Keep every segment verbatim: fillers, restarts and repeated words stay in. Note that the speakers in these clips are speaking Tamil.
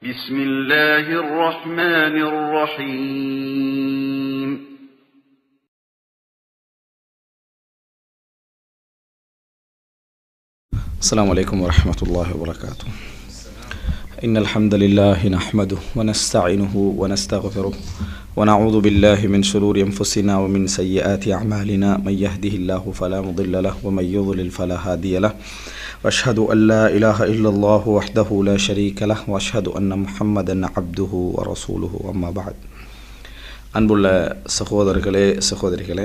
بسم الله الرحمن الرحيم السلام عليكم ورحمة الله وبركاته. إن الحمد لله نحمده ونستعينه ونستغفره ونعوذ بالله من شرور أنفسنا ومن سيئات أعمالنا من يهده الله فلا مضل له ومن يضلل فلا هادي له وأشهد أن لا إله إلا الله وحده لا شريك له وأشهد أن محمدا عبده ورسوله أما بعد. அன்புள்ள சகோதரர்களே சகோதரிகளே,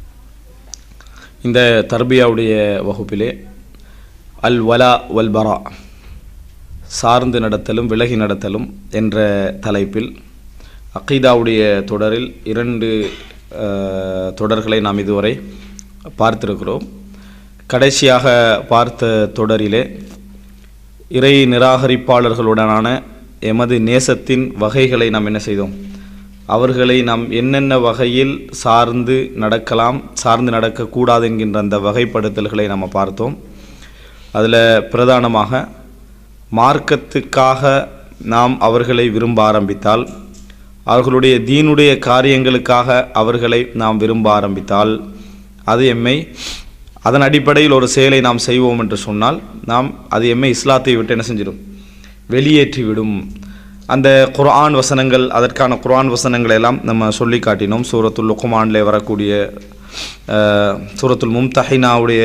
இந்த தர்பியாவுடைய வகுப்பிலே அல் வலா வல் பரா, சார்ந்து நடத்தலும் விலகி நடத்தலும் என்ற தலைப்பில் அகீதாவுடைய தொடரில் இரண்டு தொடர்களை நாம் இதுவரை பார்த்திருக்கிறோம். கடைசியாக பார்த்த தொடரிலே இறை நிராகரிப்பாளர்களுடனான எமது நேசத்தின் வகைகளை நாம் என்ன செய்தோம், அவர்களை நாம் என்னென்ன வகையில் சார்ந்து நடக்கலாம், சார்ந்து நடக்கக்கூடாது என்கின்ற அந்த வகைப்படுத்தல்களை நாம் பார்த்தோம். அதில் பிரதானமாக மார்க்கத்துக்காக நாம் அவர்களை விரும்ப ஆரம்பித்தால், அவர்களுடைய தீனுடைய காரியங்களுக்காக அவர்களை நாம் விரும்ப ஆரம்பித்தால், அது எம்மை அதன் அடிப்படையில் ஒரு செயலை நாம் செய்வோம் என்று சொன்னால் நாம் அது எம்மை இஸ்லாத்தை விட்டு என்ன செஞ்சிடும், வெளியேற்றிவிடும். அந்த குர்ஆன் வசனங்கள், அதற்கான குர்ஆன் வசனங்களை எல்லாம் நம்ம சொல்லி காட்டினோம். சூரத்துல் லுக்மானில் வரக்கூடிய சூரத்துல் மும்தஹினாவுடைய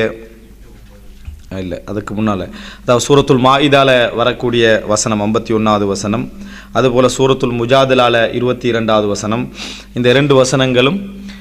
இல்லை அதுக்கு முன்னால், அதாவது சூரத்துல் மாஇதால வரக்கூடிய வசனம் ஐம்பத்தி ஒன்றாவது வசனம், அதுபோல் சூரத்துல் முஜாதிலால இருபத்தி இரண்டாவது வசனம். இந்த இரண்டு வசனங்களும்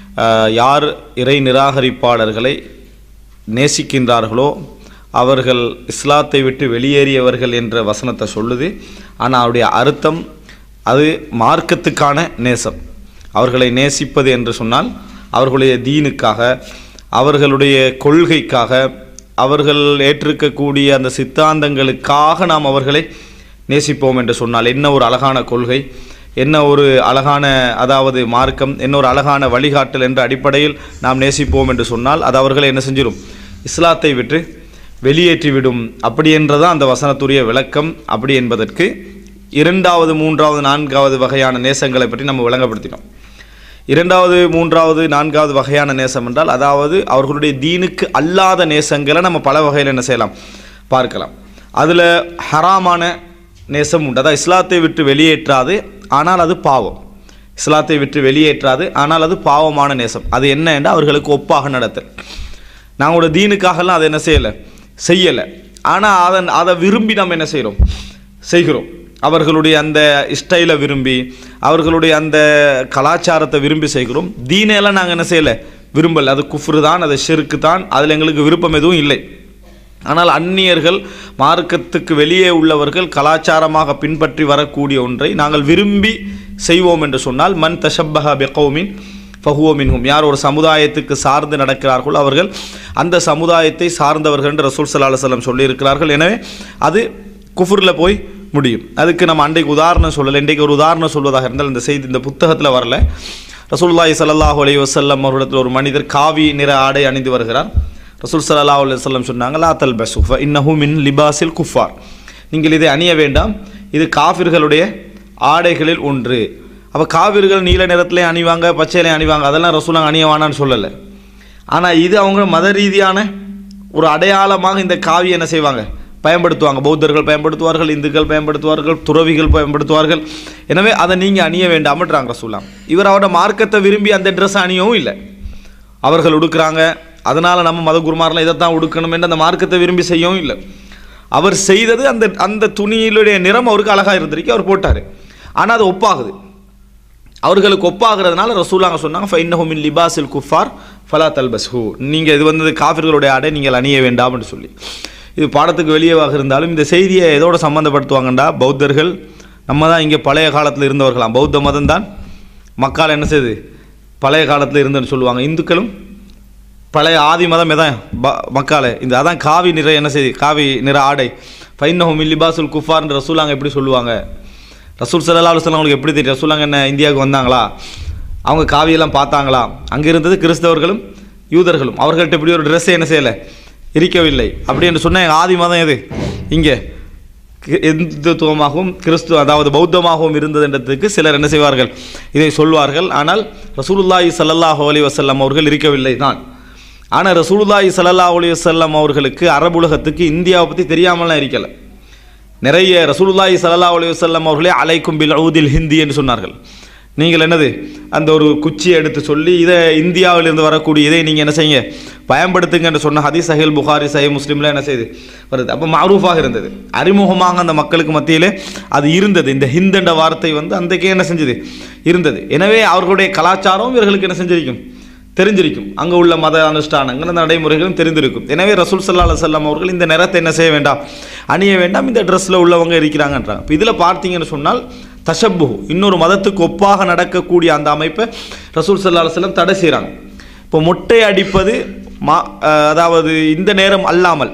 யார் இறை நிராகரிப்பாளர்களை நேசிக்கின்றார்களோ அவர்கள் இஸ்லாத்தை விட்டு வெளியேறியவர்கள் என்ற வசனத்தை சொல்லுது. ஆனால் அவருடைய அர்த்தம் அது மார்க்கத்துக்கான நேசம். அவர்களை நேசிப்பது என்று சொன்னால் அவர்களுடைய தீனுக்காக, அவர்களுடைய கொள்கைக்காக, அவர்கள் ஏற்றிருக்கக்கூடிய அந்த சித்தாந்தங்களுக்காக நாம் அவர்களை நேசிப்போம் என்று சொன்னால் என்ன ஒரு அழகான கொள்கை, என்ன ஒரு அழகான அதாவது மார்க்கம், என்ன ஒரு அழகான வழிகாட்டல் என்ற அடிப்படையில் நாம் நேசிப்போம் என்று சொன்னால் அது அவர்களை என்ன செஞ்சிடும், இஸ்லாத்தை விட்டு வெளியேற்றிவிடும். அப்படி என்றதான் அந்த வசனத்துடைய விளக்கம். அப்படி என்பதற்கு இரண்டாவது மூன்றாவது நான்காவது வகையான நேசங்களை பற்றி நம்ம விளங்கப்படுத்தினோம். இரண்டாவது மூன்றாவது நான்காவது வகையான நேசம் என்றால் அதாவது அவர்களுடைய தீனுக்கு அல்லாத நேசங்களை நம்ம பல வகையில் என்ன செய்யலாம், பார்க்கலாம். அதில் ஹராமான நேசம் உண்டு, அதாவது இஸ்லாத்தை விட்டு வெளியேற்றாது ஆனால் அது பாவம். இஸ்லாத்தை விட்டு வெளியேற்றாது ஆனால் அது பாவமான நேசம். அது என்ன என்றால் அவர்களுக்கு ஒப்பாக நடத்தல். நாங்களோட தீனுக்காகலாம் அதை என்ன செய்யலை, செய்யலை. ஆனால் அதன் அதை விரும்பி நம்ம என்ன செய்கிறோம், செய்கிறோம். அவர்களுடைய அந்த ஸ்டைலை விரும்பி, அவர்களுடைய அந்த கலாச்சாரத்தை விரும்பி செய்கிறோம். தீனையெல்லாம் நாங்கள் என்ன செய்யலை, விரும்பலை. அது குஃப்ரு தான், அது ஷிர்க்கு தான், அதில் எங்களுக்கு விருப்பம் எதுவும் இல்லை. ஆனால் அந்நியர்கள், மார்க்கத்துக்கு வெளியே உள்ளவர்கள் கலாச்சாரமாக பின்பற்றி வரக்கூடிய ஒன்றை நாங்கள் விரும்பி செய்வோம் என்று சொன்னால் மன் தஷப்பஹ பிகௌமின் ஃபஹுவ மின்ஹும், யார் ஒரு சமுதாயத்துக்கு சார்ந்து நடக்கிறார்களோ அவர்கள் அந்த சமுதாயத்தை சார்ந்தவர்கள் என்று ரசூல் ஸல்லல்லாஹு அலைஹி வஸல்லம் சொல்லியிருக்கிறார்கள். எனவே அது குஃப்ரில் போய் முடியும். அதுக்கு நம்ம அன்றைக்கு உதாரணம் சொல்லலை. இன்றைக்கு ஒரு உதாரணம் சொல்வதாக இருந்தால் இந்த செய்தி இந்த புத்தகத்தில் வரல. ரசூலுல்லாஹி ஸல்லல்லாஹு அலைஹி வஸல்லம் அவர்களிடத்தில் ஒரு மனிதர் காவி நிற ஆடை அணிந்து வருகிறார். ரசூல் ஸல்லல்லாஹு அலைஹி வஸல்லம் சொன்னாங்க, லா தல்பஸு ஃப இன்னஹு மின் லிபாஸில் குஃபார், நீங்கள் இதை அணிய வேண்டாம், இது காஃபிர்களுடைய ஆடைகளில் ஒன்று. அப்போ காவிர்கள் நீல நிறத்திலே அணிவாங்க, பச்சையிலே அணிவாங்க, அதெல்லாம் ரசூலுல்லாஹ் அணிய வேணான்னு சொல்லலை. ஆனால் இது அவங்க மத ரீதியான ஒரு அடையாளமாக இந்த காவி என்ன செய்வாங்க, பயன்படுத்துவாங்க. பௌத்தர்கள் பயன்படுத்துவார்கள், இந்துக்கள் பயன்படுத்துவார்கள், துறவிகள் பயன்படுத்துவார்கள். எனவே அதை நீங்கள் அணிய வேண்டாம்ன்றாங்க ரசூலுல்லாஹ். இவர் அவரோட மார்க்கத்தை விரும்பி அந்த ட்ரெஸ் அணியவும் இல்லை. அவர்கள் உடுக்கிறாங்க, அதனால் நம்ம மத குருமாரெலாம் இதைத்தான் உடுக்கணும் என்று அந்த மார்க்கத்தை விரும்பி செய்யவும் இல்லை. அவர் செய்தது அந்த அந்த துணியிலுடைய நிறம் அவருக்கு அழகாக இருந்திருக்கு, அவர் போட்டார். ஆனால் அது ஒப்பாகுது, அவர்களுக்கு ஒப்பாகிறதுனால ரசூலுல்லாஹ் சொன்னாங்க, ஃப இன்னஹு மின் லிபாஸில் குஃபார் ஃபலா தல்பஸ்ஹு, நீங்கள் இது வந்து காஃபிர்களுடைய ஆடை, நீங்கள் அணிய வேண்டாம் என்று சொல்லி. இது பாடத்துக்கு வெளியேவாக இருந்தாலும் இந்த செய்தியை எதோடு சம்மந்தப்படுத்துவாங்கண்டா, பௌத்தர்கள் நம்ம தான் இங்கே பழைய காலத்தில் இருந்தவர்களாம், பௌத்த மதம் தான் மக்கால் என்ன செய்யுது, பழைய காலத்தில் இருந்துன்னு சொல்லுவாங்க. இந்துக்களும் பழைய ஆதி மதம் எதான் ப மக்கால இந்த அதான் காவி நிற என்ன செய்யுது, காவி நிற ஆடை. ஃபைன்னஹு மின் லிபாஸுல் குஃபார்ன்ற ரசூலுல்லாஹ் எப்படி சொல்லுவாங்க, ரசூல் ஸல்லல்லாஹு அலைஹி வஸல்லம் அவங்களுக்கு எப்படி தெரியும், ரசூலுல்லாஹ் என்ன இந்தியாவுக்கு வந்தாங்களா, அவங்க காவியெல்லாம் பார்த்தாங்களா, அங்கே இருந்தது கிறிஸ்தவர்களும் யூதர்களும், அவர்கள்ட்ட இப்படி ஒரு ட்ரெஸ்ஸை என்ன செய்யலை, இருக்கவில்லை. அப்படி என்று சொன்னால் எங்கள் ஆதி மதம் எது, இங்கே இந்துத்துவமாகவும் கிறிஸ்துவ அதாவது பௌத்தமாகவும் இருந்ததுன்றதுக்கு சிலர் என்ன செய்வார்கள், இதை சொல்வார்கள். ஆனால் ரசூலுல்லாஹி ஸல்லல்லாஹு அலைஹி வஸல்லம் அவர்கள் இருக்கவில்லை தான். ஆனால் ரசூலுல்லாஹி ஸல்லல்லாஹு அலைஹி வஸல்லம் அவர்களுக்கு அரபுலகத்துக்கு இந்தியாவை பற்றி தெரியாமலாம் இருக்கலை. நிறைய ரசூலுல்லாஹி ஸல்லல்லாஹு அலைஹி வஸல்லம் அவர்களே அலைக்கும் பில் ஊதில் ஹிந்தி என்று சொன்னார்கள். நீங்கள் என்னது அந்த ஒரு குச்சியை எடுத்து சொல்லி இதை இந்தியாவிலிருந்து வரக்கூடிய இதை நீங்கள் என்ன செய்யுங்க பயன்படுத்துங்க என்று சொன்ன ஹதீஸ் சஹீல் புகாரி சஹீஹ் முஸ்லிம்ல என்ன செய்யுது வருது. அப்போ மஅரூஃபாக இருந்தது, அறிமுகமாக அந்த மக்களுக்கு மத்தியிலே அது இருந்தது. இந்த ஹிந்த் என்ற வார்த்தை வந்து அன்றைக்கே என்ன செஞ்சது இருந்தது. எனவே அவர்களுடைய கலாச்சாரம் இவர்களுக்கு என்ன செஞ்சிருக்கும் தெரிஞ்சிருக்கும், அங்கே உள்ள மத அனுஷ்டானங்கள் அந்த நடைமுறைகளும் தெரிந்திருக்கும். எனவே ரசூல் ஸல்லல்லாஹு அலைஹி வஸல்லம் அவர்கள் இந்த நிறத்தை என்ன செய்ய வேண்டாம், அணிய வேண்டாம், இந்த ட்ரெஸ்ஸில் உள்ளவங்க இருக்கிறாங்கன்றாங்க. இப்போ இதில் பார்த்தீங்கன்னு சொன்னால் தஷப்பு, இன்னொரு மதத்துக்கு ஒப்பாக நடக்கக்கூடிய அந்த அமைப்பை ரசூல் ஸல்லல்லாஹு அலைஹி வஸல்லம் தடை செய்கிறாங்க. இப்போ மொட்டை அடிப்பது மா அதாவது இந்த நேரம் அல்லாமல்,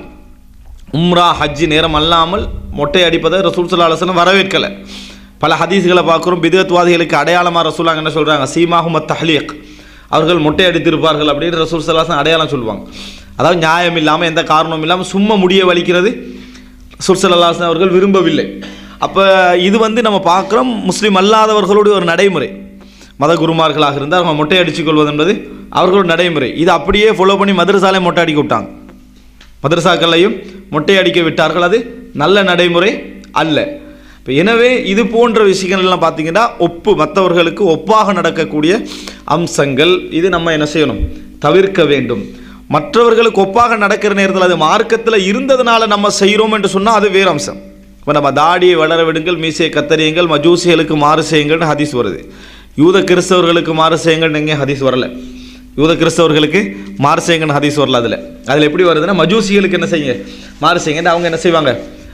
உம்ரா ஹஜ்ஜி நேரம் அல்லாமல் மொட்டை அடிப்பதை ரசூல் ஸல்லல்லாஹு அலைஹி வஸல்லம் வரவேற்கலை. பல ஹதீஸ்களை பார்க்குறோம், பிதத்வாதிகளுக்கு அடையாளமாக ரசூலாங்க என்ன சொல்கிறாங்க, சீமாஹும் தஹ்லீக், அவர்கள் மொட்டை அடித்திருப்பார்கள் அப்படின்னு ரசூல் ஸல்லல்லாஹு அலைஹி வஸல்லம் அடையாளம் சொல்லுவாங்க. அதாவது நியாயம் இல்லாமல் எந்த காரணமும் இல்லாமல் சும்மா முடிய வலிக்கிறது ரசூல் ஸல்லல்லாஹு அலைஹி வஸல்லம் அவர்கள் விரும்பவில்லை. அப்போ இது வந்து நம்ம பார்க்குறோம் முஸ்லீம் அல்லாதவர்களுடைய ஒரு நடைமுறை. மத குருமார்களாக இருந்தால் அவங்க மொட்டை அடித்து கொள்வது என்பது அவர்களோட நடைமுறை. இது அப்படியே ஃபாலோ பண்ணி மதரசாலையும் மொட்டை அடிக்க விட்டாங்க, மதரசாக்களையும் மொட்டை அடிக்க விட்டார்கள். அது நல்ல நடைமுறை அல்ல. இப்போ எனவே இது போன்ற விஷயங்கள்லாம் பார்த்தீங்கன்னா ஒப்பு மற்றவர்களுக்கு ஒப்பாக நடக்கக்கூடிய அம்சங்கள் இது நம்ம என்ன செய்யணும், தவிர்க்க வேண்டும். மற்றவர்களுக்கு ஒப்பாக நடக்கிற நேரத்தில் அது மார்க்கத்தில் இருந்ததுனால நம்ம செய்கிறோம் என்று சொன்னால் அது வேறு அம்சம். இப்போ நம்ம தாடியை வளர விடுங்கள், மீசையை கத்தரியுங்கள், மஜூசிகளுக்கு மாறு செய்யுங்கள்னு ஹதீஸ் வருது. யூத கிறிஸ்தவர்களுக்கு மாறு செய்யுங்கள்னு எங்கேயும் ஹதீஸ் வரல. யூத கிறிஸ்தவர்களுக்கு மாறு செய்யுங்கன்னு ஹதீஸ் வரல. அதில் அதில் எப்படி வருதுன்னா மஜூசிகளுக்கு என்ன செய்யுங்க மாறு செய்யுங்க, அவங்க என்ன செய்வாங்க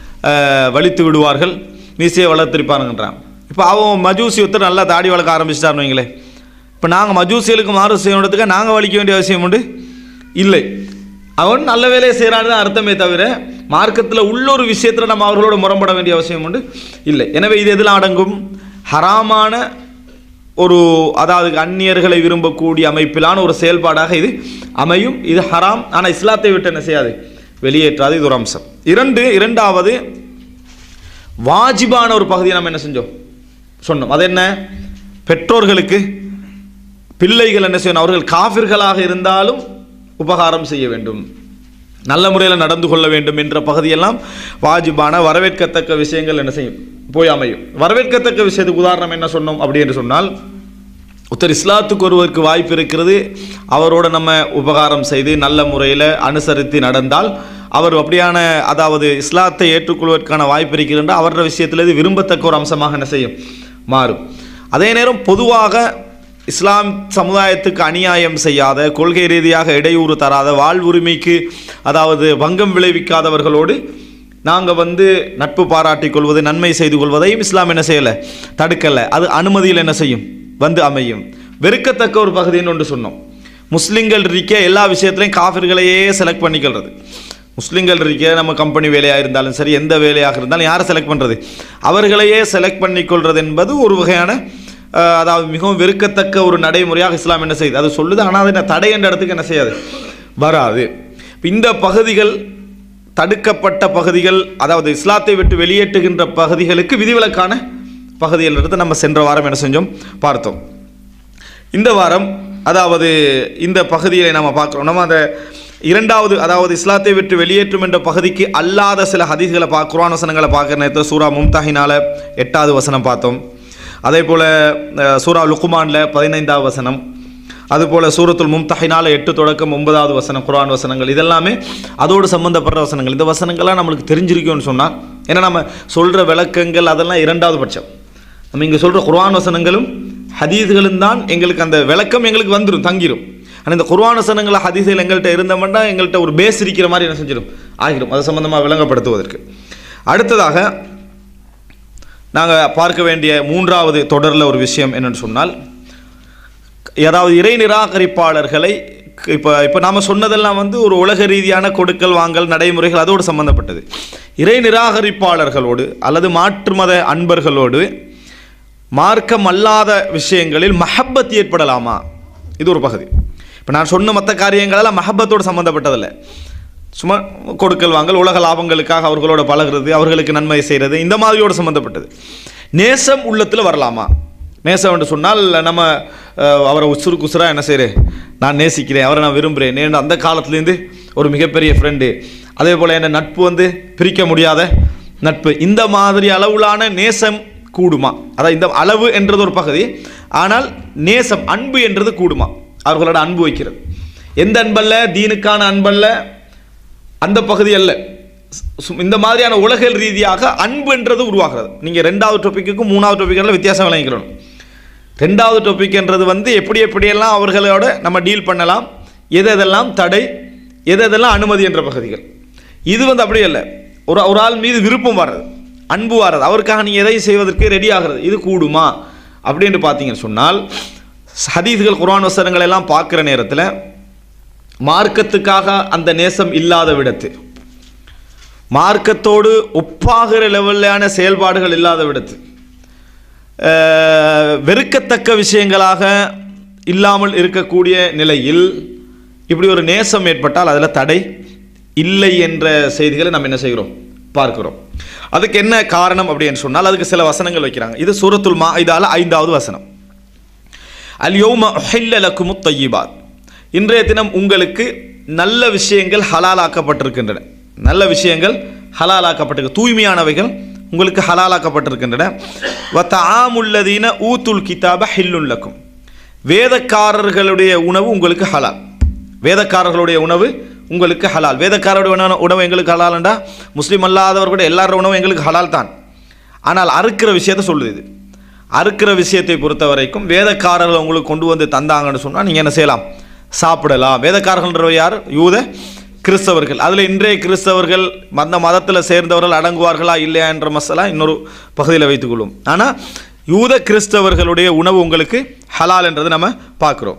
வலித்து விடுவார்கள், மீசையை வளர்த்திருப்பானுங்கன்றான். இப்போ அவன் மஜூசி ஒருத்தர் நல்லா தாடி வளர்க்க ஆரம்பிச்சிட்டாருன்னு வைங்களேன். இப்போ நாங்கள் மஜூசிகளுக்கு மாறு செய்யணுன்றதுக்கு நாங்கள் வலிக்க வேண்டிய அவசியம் உண்டு இல்லை. அவன் நல்ல வேலையை செய்கிறான்னு தான் அர்த்தமே தவிர மார்க்கத்தில் உள்ளொரு விஷயத்தில் நம்ம அவர்களோட முரண்பட வேண்டிய அவசியம் உண்டு இல்லை. எனவே இது எதில் அடங்கும், ஹராமான ஒரு அதாவது அந்நியர்களை விரும்பக்கூடிய அமைப்பிலான ஒரு செயல்பாடாக இது அமையும். இது ஹராம், ஆனால் இஸ்லாத்தை விட்டு என்ன செய்யாது, வெளியேற்றாது. இது ஒரு அம்சம். இரண்டு இரண்டாவது வாஜிபான ஒரு பகுதியை நம்ம என்ன செஞ்சோம் சொன்னோம். அது என்ன, பெற்றோர்களுக்கு பிள்ளைகள் என்ன செய்யணும், அவர்கள் காஃபிர்களாக இருந்தாலும் உபகாரம் செய்ய வேண்டும், நல்ல முறையில் நடந்து கொள்ள வேண்டும் என்ற பகுதியெல்லாம் வாஜிபான வரவேற்கத்தக்க விஷயங்கள் என்ன செய்யும் போய் அமையும். வரவேற்கத்தக்க விஷயத்துக்கு உதாரணம் என்ன சொன்னோம் அப்படி என்று சொன்னால், ஒருத்தர் இஸ்லாத்துக்கு ஒருவருக்கு வாய்ப்பு இருக்கிறது, அவரோட நம்ம உபகாரம் செய்து நல்ல முறையில் அனுசரித்து நடந்தால் அவர் அப்படியான அதாவது இஸ்லாத்தை ஏற்றுக்கொள்வதற்கான வாய்ப்பு இருக்கின்ற அவரோட விஷயத்தில் இது விரும்பத்தக்க ஒரு அம்சமாக என்ன செய்யும் மாறும். அதே நேரம் பொதுவாக இஸ்லாம் சமுதாயத்துக்கு அநியாயம் செய்யாத, கொள்கை ரீதியாக இடையூறு தராத, வாழ்வுரிமைக்கு அதாவது பங்கம் விளைவிக்காதவர்களோடு நாங்கள் வந்து நட்பு பாராட்டி கொள்வது, நன்மை செய்து கொள்வதையும் இஸ்லாம் என்ன செய்யலை, தடுக்கலை. அது அனுமதியில் என்ன செய்யும் வந்து அமையும். வெறுக்கத்தக்க ஒரு பகுதின்னு ஒன்று சொன்னோம். முஸ்லீம்கள் இருக்க எல்லா விஷயத்துலையும் காஃபிர்களையே செலக்ட் பண்ணிக்கிறது. முஸ்லீம்கள் இருக்க நம்ம கம்பெனி வேலையாக இருந்தாலும் சரி, எந்த வேலையாக இருந்தாலும் யாரை செலக்ட் பண்ணுறது, அவர்களையே செலக்ட் பண்ணிக்கொள்வது என்பது ஒரு வகையான அதாவது மிகவும் வெறுக்கத்தக்க ஒரு நடைமுறையாக இஸ்லாம் என்ன செய்யுது அது சொல்லுது. ஆனால் அது என்ன தடை என்ற இடத்துக்கு என்ன செய்யாது வராது. இந்த பகுதிகள் தடுக்கப்பட்ட பகுதிகள், அதாவது இஸ்லாத்தை விட்டு வெளியேற்றுகின்ற பகுதிகளுக்கு விதிவிலக்கான பகுதிகள் எடுத்து நம்ம சென்ற வாரம் என்ன செஞ்சோம் பார்த்தோம். இந்த வாரம் அதாவது இந்த பகுதியை நம்ம பார்க்குறோம். நம்ம அந்த இரண்டாவது அதாவது இஸ்லாத்தை விட்டு வெளியேற்றும் என்ற பகுதிக்கு அல்லாத சில ஹதீஸ்களை பார்க்க குர்ஆன் வசனங்களை பார்க்குற நேரத்தில் சூரா மும்தஹினால எட்டாவது வசனம் பார்த்தோம். அதே போல் சூரா லுக்மானில் பதினைந்தாவது வசனம், அதுபோல் சூரத்துல் மும்தஹினால எட்டு தொடக்கம் ஒன்பதாவது வசனம் குர்ஆன் வசனங்கள், இதெல்லாமே அதோடு சம்பந்தப்பட்ட வசனங்கள். இந்த வசனங்கள்லாம் நம்மளுக்கு தெரிஞ்சிருக்கும்னு சொன்னால், ஏன்னா நம்ம சொல்கிற விளக்கங்கள் அதெல்லாம் இரண்டாவது பட்சம். நம்ம இங்கே சொல்கிற குர்ஆன் வசனங்களும் ஹதீஸ்களும் தான் எங்களுக்கு அந்த விளக்கம் எங்களுக்கு வந்துடும், தங்கிடும். ஆனால் இந்த குர்ஆன் வசனங்கள் ஹதீஸ்கள் எங்கள்கிட்ட இருந்தோம்னா எங்கள்கிட்ட ஒரு பேஸ் இருக்கிற மாதிரி என்ன செஞ்சிடும் ஆகிடும், அது சம்பந்தமாக விளங்கப்படுத்துவதற்கு. அடுத்ததாக நாங்கள் பார்க்க வேண்டிய மூன்றாவது தொடரில் ஒரு விஷயம் என்னென்னு சொன்னால், ஏதாவது இறை நிராகரிப்பாளர்களை இப்போ இப்போ நாம் சொன்னதெல்லாம் வந்து ஒரு உலக ரீதியான கொடுக்கல் வாங்கல் நடைமுறைகள் அதோடு சம்பந்தப்பட்டது. இறை நிராகரிப்பாளர்களோடு அல்லது மாற்று மத அன்பர்களோடு மார்க்கம் அல்லாத விஷயங்களில் மஹப்பத் ஏற்படலாமா, இது ஒரு பகுதி. இப்போ நான் சொன்ன மற்ற காரியங்களெல்லாம் மஹப்பத்தோடு சம்மந்தப்பட்டதில்லை. சும்மா கொடுக்கல் வாங்கல், உலக லாபங்களுக்காக அவர்களோட பழகிறது, அவர்களுக்கு நன்மை செய்கிறது, இந்த மாதிரியோடு சம்மந்தப்பட்டது. நேசம் உள்ளத்தில் வரலாமா? நேசம் என்று சொன்னால் நம்ம அவரை உசுறு குசுராக என்ன செய்கிறேன், நான் நேசிக்கிறேன், அவரை நான் விரும்புகிறேன், நேர்ந்து அந்த காலத்துலேருந்து ஒரு மிகப்பெரிய ஃப்ரெண்டு, அதே போல் என்ன நட்பு வந்து பிரிக்க முடியாத நட்பு, இந்த மாதிரி அளவிலான நேசம் கூடுமா? அதாவது இந்த அளவு என்றது ஒரு பகுதி, ஆனால் நேசம் அன்பு என்றது கூடுமா? அவர்களோட அன்பு வைக்கிறது எந்த அன்பல்ல, தீனுக்கான அன்பல்ல, அந்த பகுதி அல்ல, இந்த மாதிரியான உலகியல் ரீதியாக அன்பு என்றது உருவாகிறது. நீங்கள் ரெண்டாவது டாபிக்குக்கும் மூணாவது டாபிக்கெல்லாம் வித்தியாசம் விளங்கிக்கணும். ரெண்டாவது டாபிக் என்றது வந்து எப்படி எப்படியெல்லாம் அவர்களோட நம்ம டீல் பண்ணலாம், எது எதெல்லாம் தடை, எது எதெல்லாம் அனுமதி என்ற பகுதிகள். இது வந்து அப்படி இல்லை, ஒரு ஒரு ஆள் மீது விருப்பம் வர்றது, அன்பு வர்றது, அவருக்காக நீங்கள் எதையும் செய்வதற்கு ரெடி ஆகிறது, இது கூடுமா அப்படின்னு பார்த்தீங்கன்னு சொன்னால், ஹதீஸ்கள் குர்ஆன் வசனங்கள் எல்லாம் பார்க்குற நேரத்தில் மார்க்கத்துக்காக அந்த நேசம் இல்லாத விடத்து, மார்க்கத்தோடு ஒப்பாகிற லெவலான செயல்பாடுகள் இல்லாத விடத்து, வெறுக்கத்தக்க விஷயங்களாக இல்லாமல் இருக்கக்கூடிய நிலையில் இப்படி ஒரு நேசம் ஏற்பட்டால் அதில் தடை இல்லை என்ற செய்திகளை நம்ம என்ன செய்கிறோம், பார்க்கிறோம். அதுக்கு என்ன காரணம் அப்படின்னு சொன்னால் அதுக்கு சில வசனங்கள் வைக்கிறாங்க. இது சூரத்துல் மாஇதால ஐந்தாவது வசனம். அல் யௌம உஹில்ல லக்குமுத் தய்யிபாத், இன்றைய தினம் உங்களுக்கு நல்ல விஷயங்கள் ஹலாலாக்கப்பட்டிருக்கின்றன, நல்ல விஷயங்கள் ஹலாலாக்கப்பட்டிருக்கு, தூய்மையானவைகள் உங்களுக்கு ஹலாலாக்கப்பட்டிருக்கின்றன. வ தஆமுல்லதீன ஊத்துல் கிதாப ஹில்லுன் லக்கும், வேதக்காரர்களுடைய உணவு உங்களுக்கு ஹலால், வேதக்காரர்களுடைய உணவு உங்களுக்கு ஹலால். வேதக்காரருடைய உணவு எங்களுக்கு ஹலால்ண்டா முஸ்லீம் அல்லாதவர்களுடைய எல்லாரோட உணவு எங்களுக்கு ஹலால் தான். ஆனால் அறுக்கிற விஷயத்தை சொல்லுது, இது அறுக்கிற விஷயத்தை பொறுத்த வரைக்கும் வேதக்காரர்கள் உங்களுக்கு கொண்டு வந்து தந்தாங்கன்னு சொன்னால் நீங்கள் என்ன செய்யலாம், சாப்பிடலாம். வேதக்காரர்கள் யார்? யூத கிறிஸ்தவர்கள். அதில் இன்றைய கிறிஸ்தவர்கள் அந்த மதத்தில் சேர்ந்தவர்கள் அடங்குவார்களா இல்லையா என்ற மசாலா இன்னொரு பகுதியில் வைத்துக்கொள்ளும். ஆனால் யூத கிறிஸ்தவர்களுடைய உணவு உங்களுக்கு ஹலால் என்றது நம்ம பார்க்குறோம்.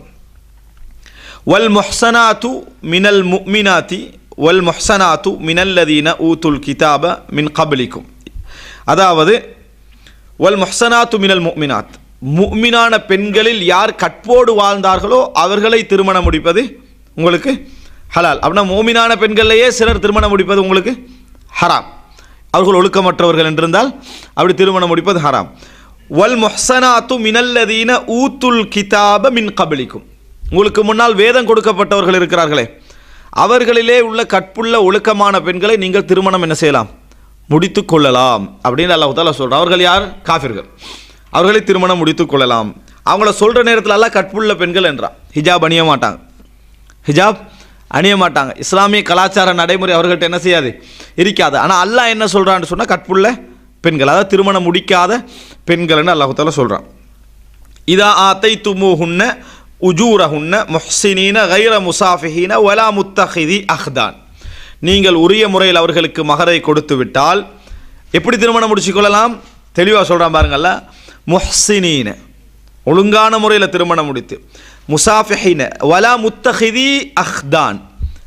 வல் முஹ்சனாத்து மினல் முஃமினாத்தி வல் முஹ்சனாத்து மினல்லதீன ஊத்துல் கிதாப மின் கப்லிக்கும், அதாவது வல் முஹ்சனாத்து மினல் முஃமினாத், முஃமினான பெண்களில் யார் கற்போடு வாழ்ந்தார்களோ அவர்களை திருமணம் முடிப்பது உங்களுக்கு ஹலால். அப்படின்னா மோமினான பெண்களையே சிலர் திருமணம் முடிப்பது உங்களுக்கு ஹராம், அவர்கள் ஒழுக்கமற்றவர்கள் என்றிருந்தால் அப்படி திருமணம் முடிப்பது ஹராம். வல் முஹ்சனாத்து மினல்லதீன ஊத்துல் கிதாப மின் கப்லிக்கும், உங்களுக்கு முன்னால் வேதம் கொடுக்கப்பட்டவர்கள் இருக்கிறார்களே அவர்களிலே உள்ள கற்புள்ள ஒழுக்கமான பெண்களை நீங்கள் திருமணம் என்ன செய்யலாம், முடித்து கொள்ளலாம் அப்படின்னு அல்லாஹ் தஆலா சொல்கிறார். அவர்கள் யார்? காஃபிர்கள். அவர்களை திருமணம் முடித்து கொள்ளலாம். அவங்கள சொல்கிற நேரத்தில் எல்லாம் கற்புள்ள பெண்கள் என்றான். ஹிஜாப் அணிய மாட்டாங்க, ஹிஜாப் அணிய மாட்டாங்க, இஸ்லாமிய கலாச்சார நடைமுறை அவர்கள்ட்ட என்ன செய்யாது, இருக்காது. ஆனால் அல்லாஹ் என்ன சொல்கிறான்னு சொன்னால் கற்புள்ள பெண்கள், அதாவது திருமணம் முடிக்காத பெண்கள்னு அல்லாஹ் தஆலா சொல்கிறான். இதா ஆதைதுமூஹுன்ன உஜூரஹுன்ன முஹ்சினீன கைர முசாஃபிஹீன வலா முத்தஹிதி அஹ்தான், நீங்கள் உரிய முறையில் அவர்களுக்கு மகரை கொடுத்து விட்டால் எப்படி திருமணம் முடிச்சு கொள்ளலாம், தெளிவாக சொல்கிறான் பாருங்கள்ல. முஹ்சினீன ஒழுங்கான முறையில் திருமணம் முடித்து, முசாஃபிஹீன வலா முத்தஹிதி அஹ்தான்,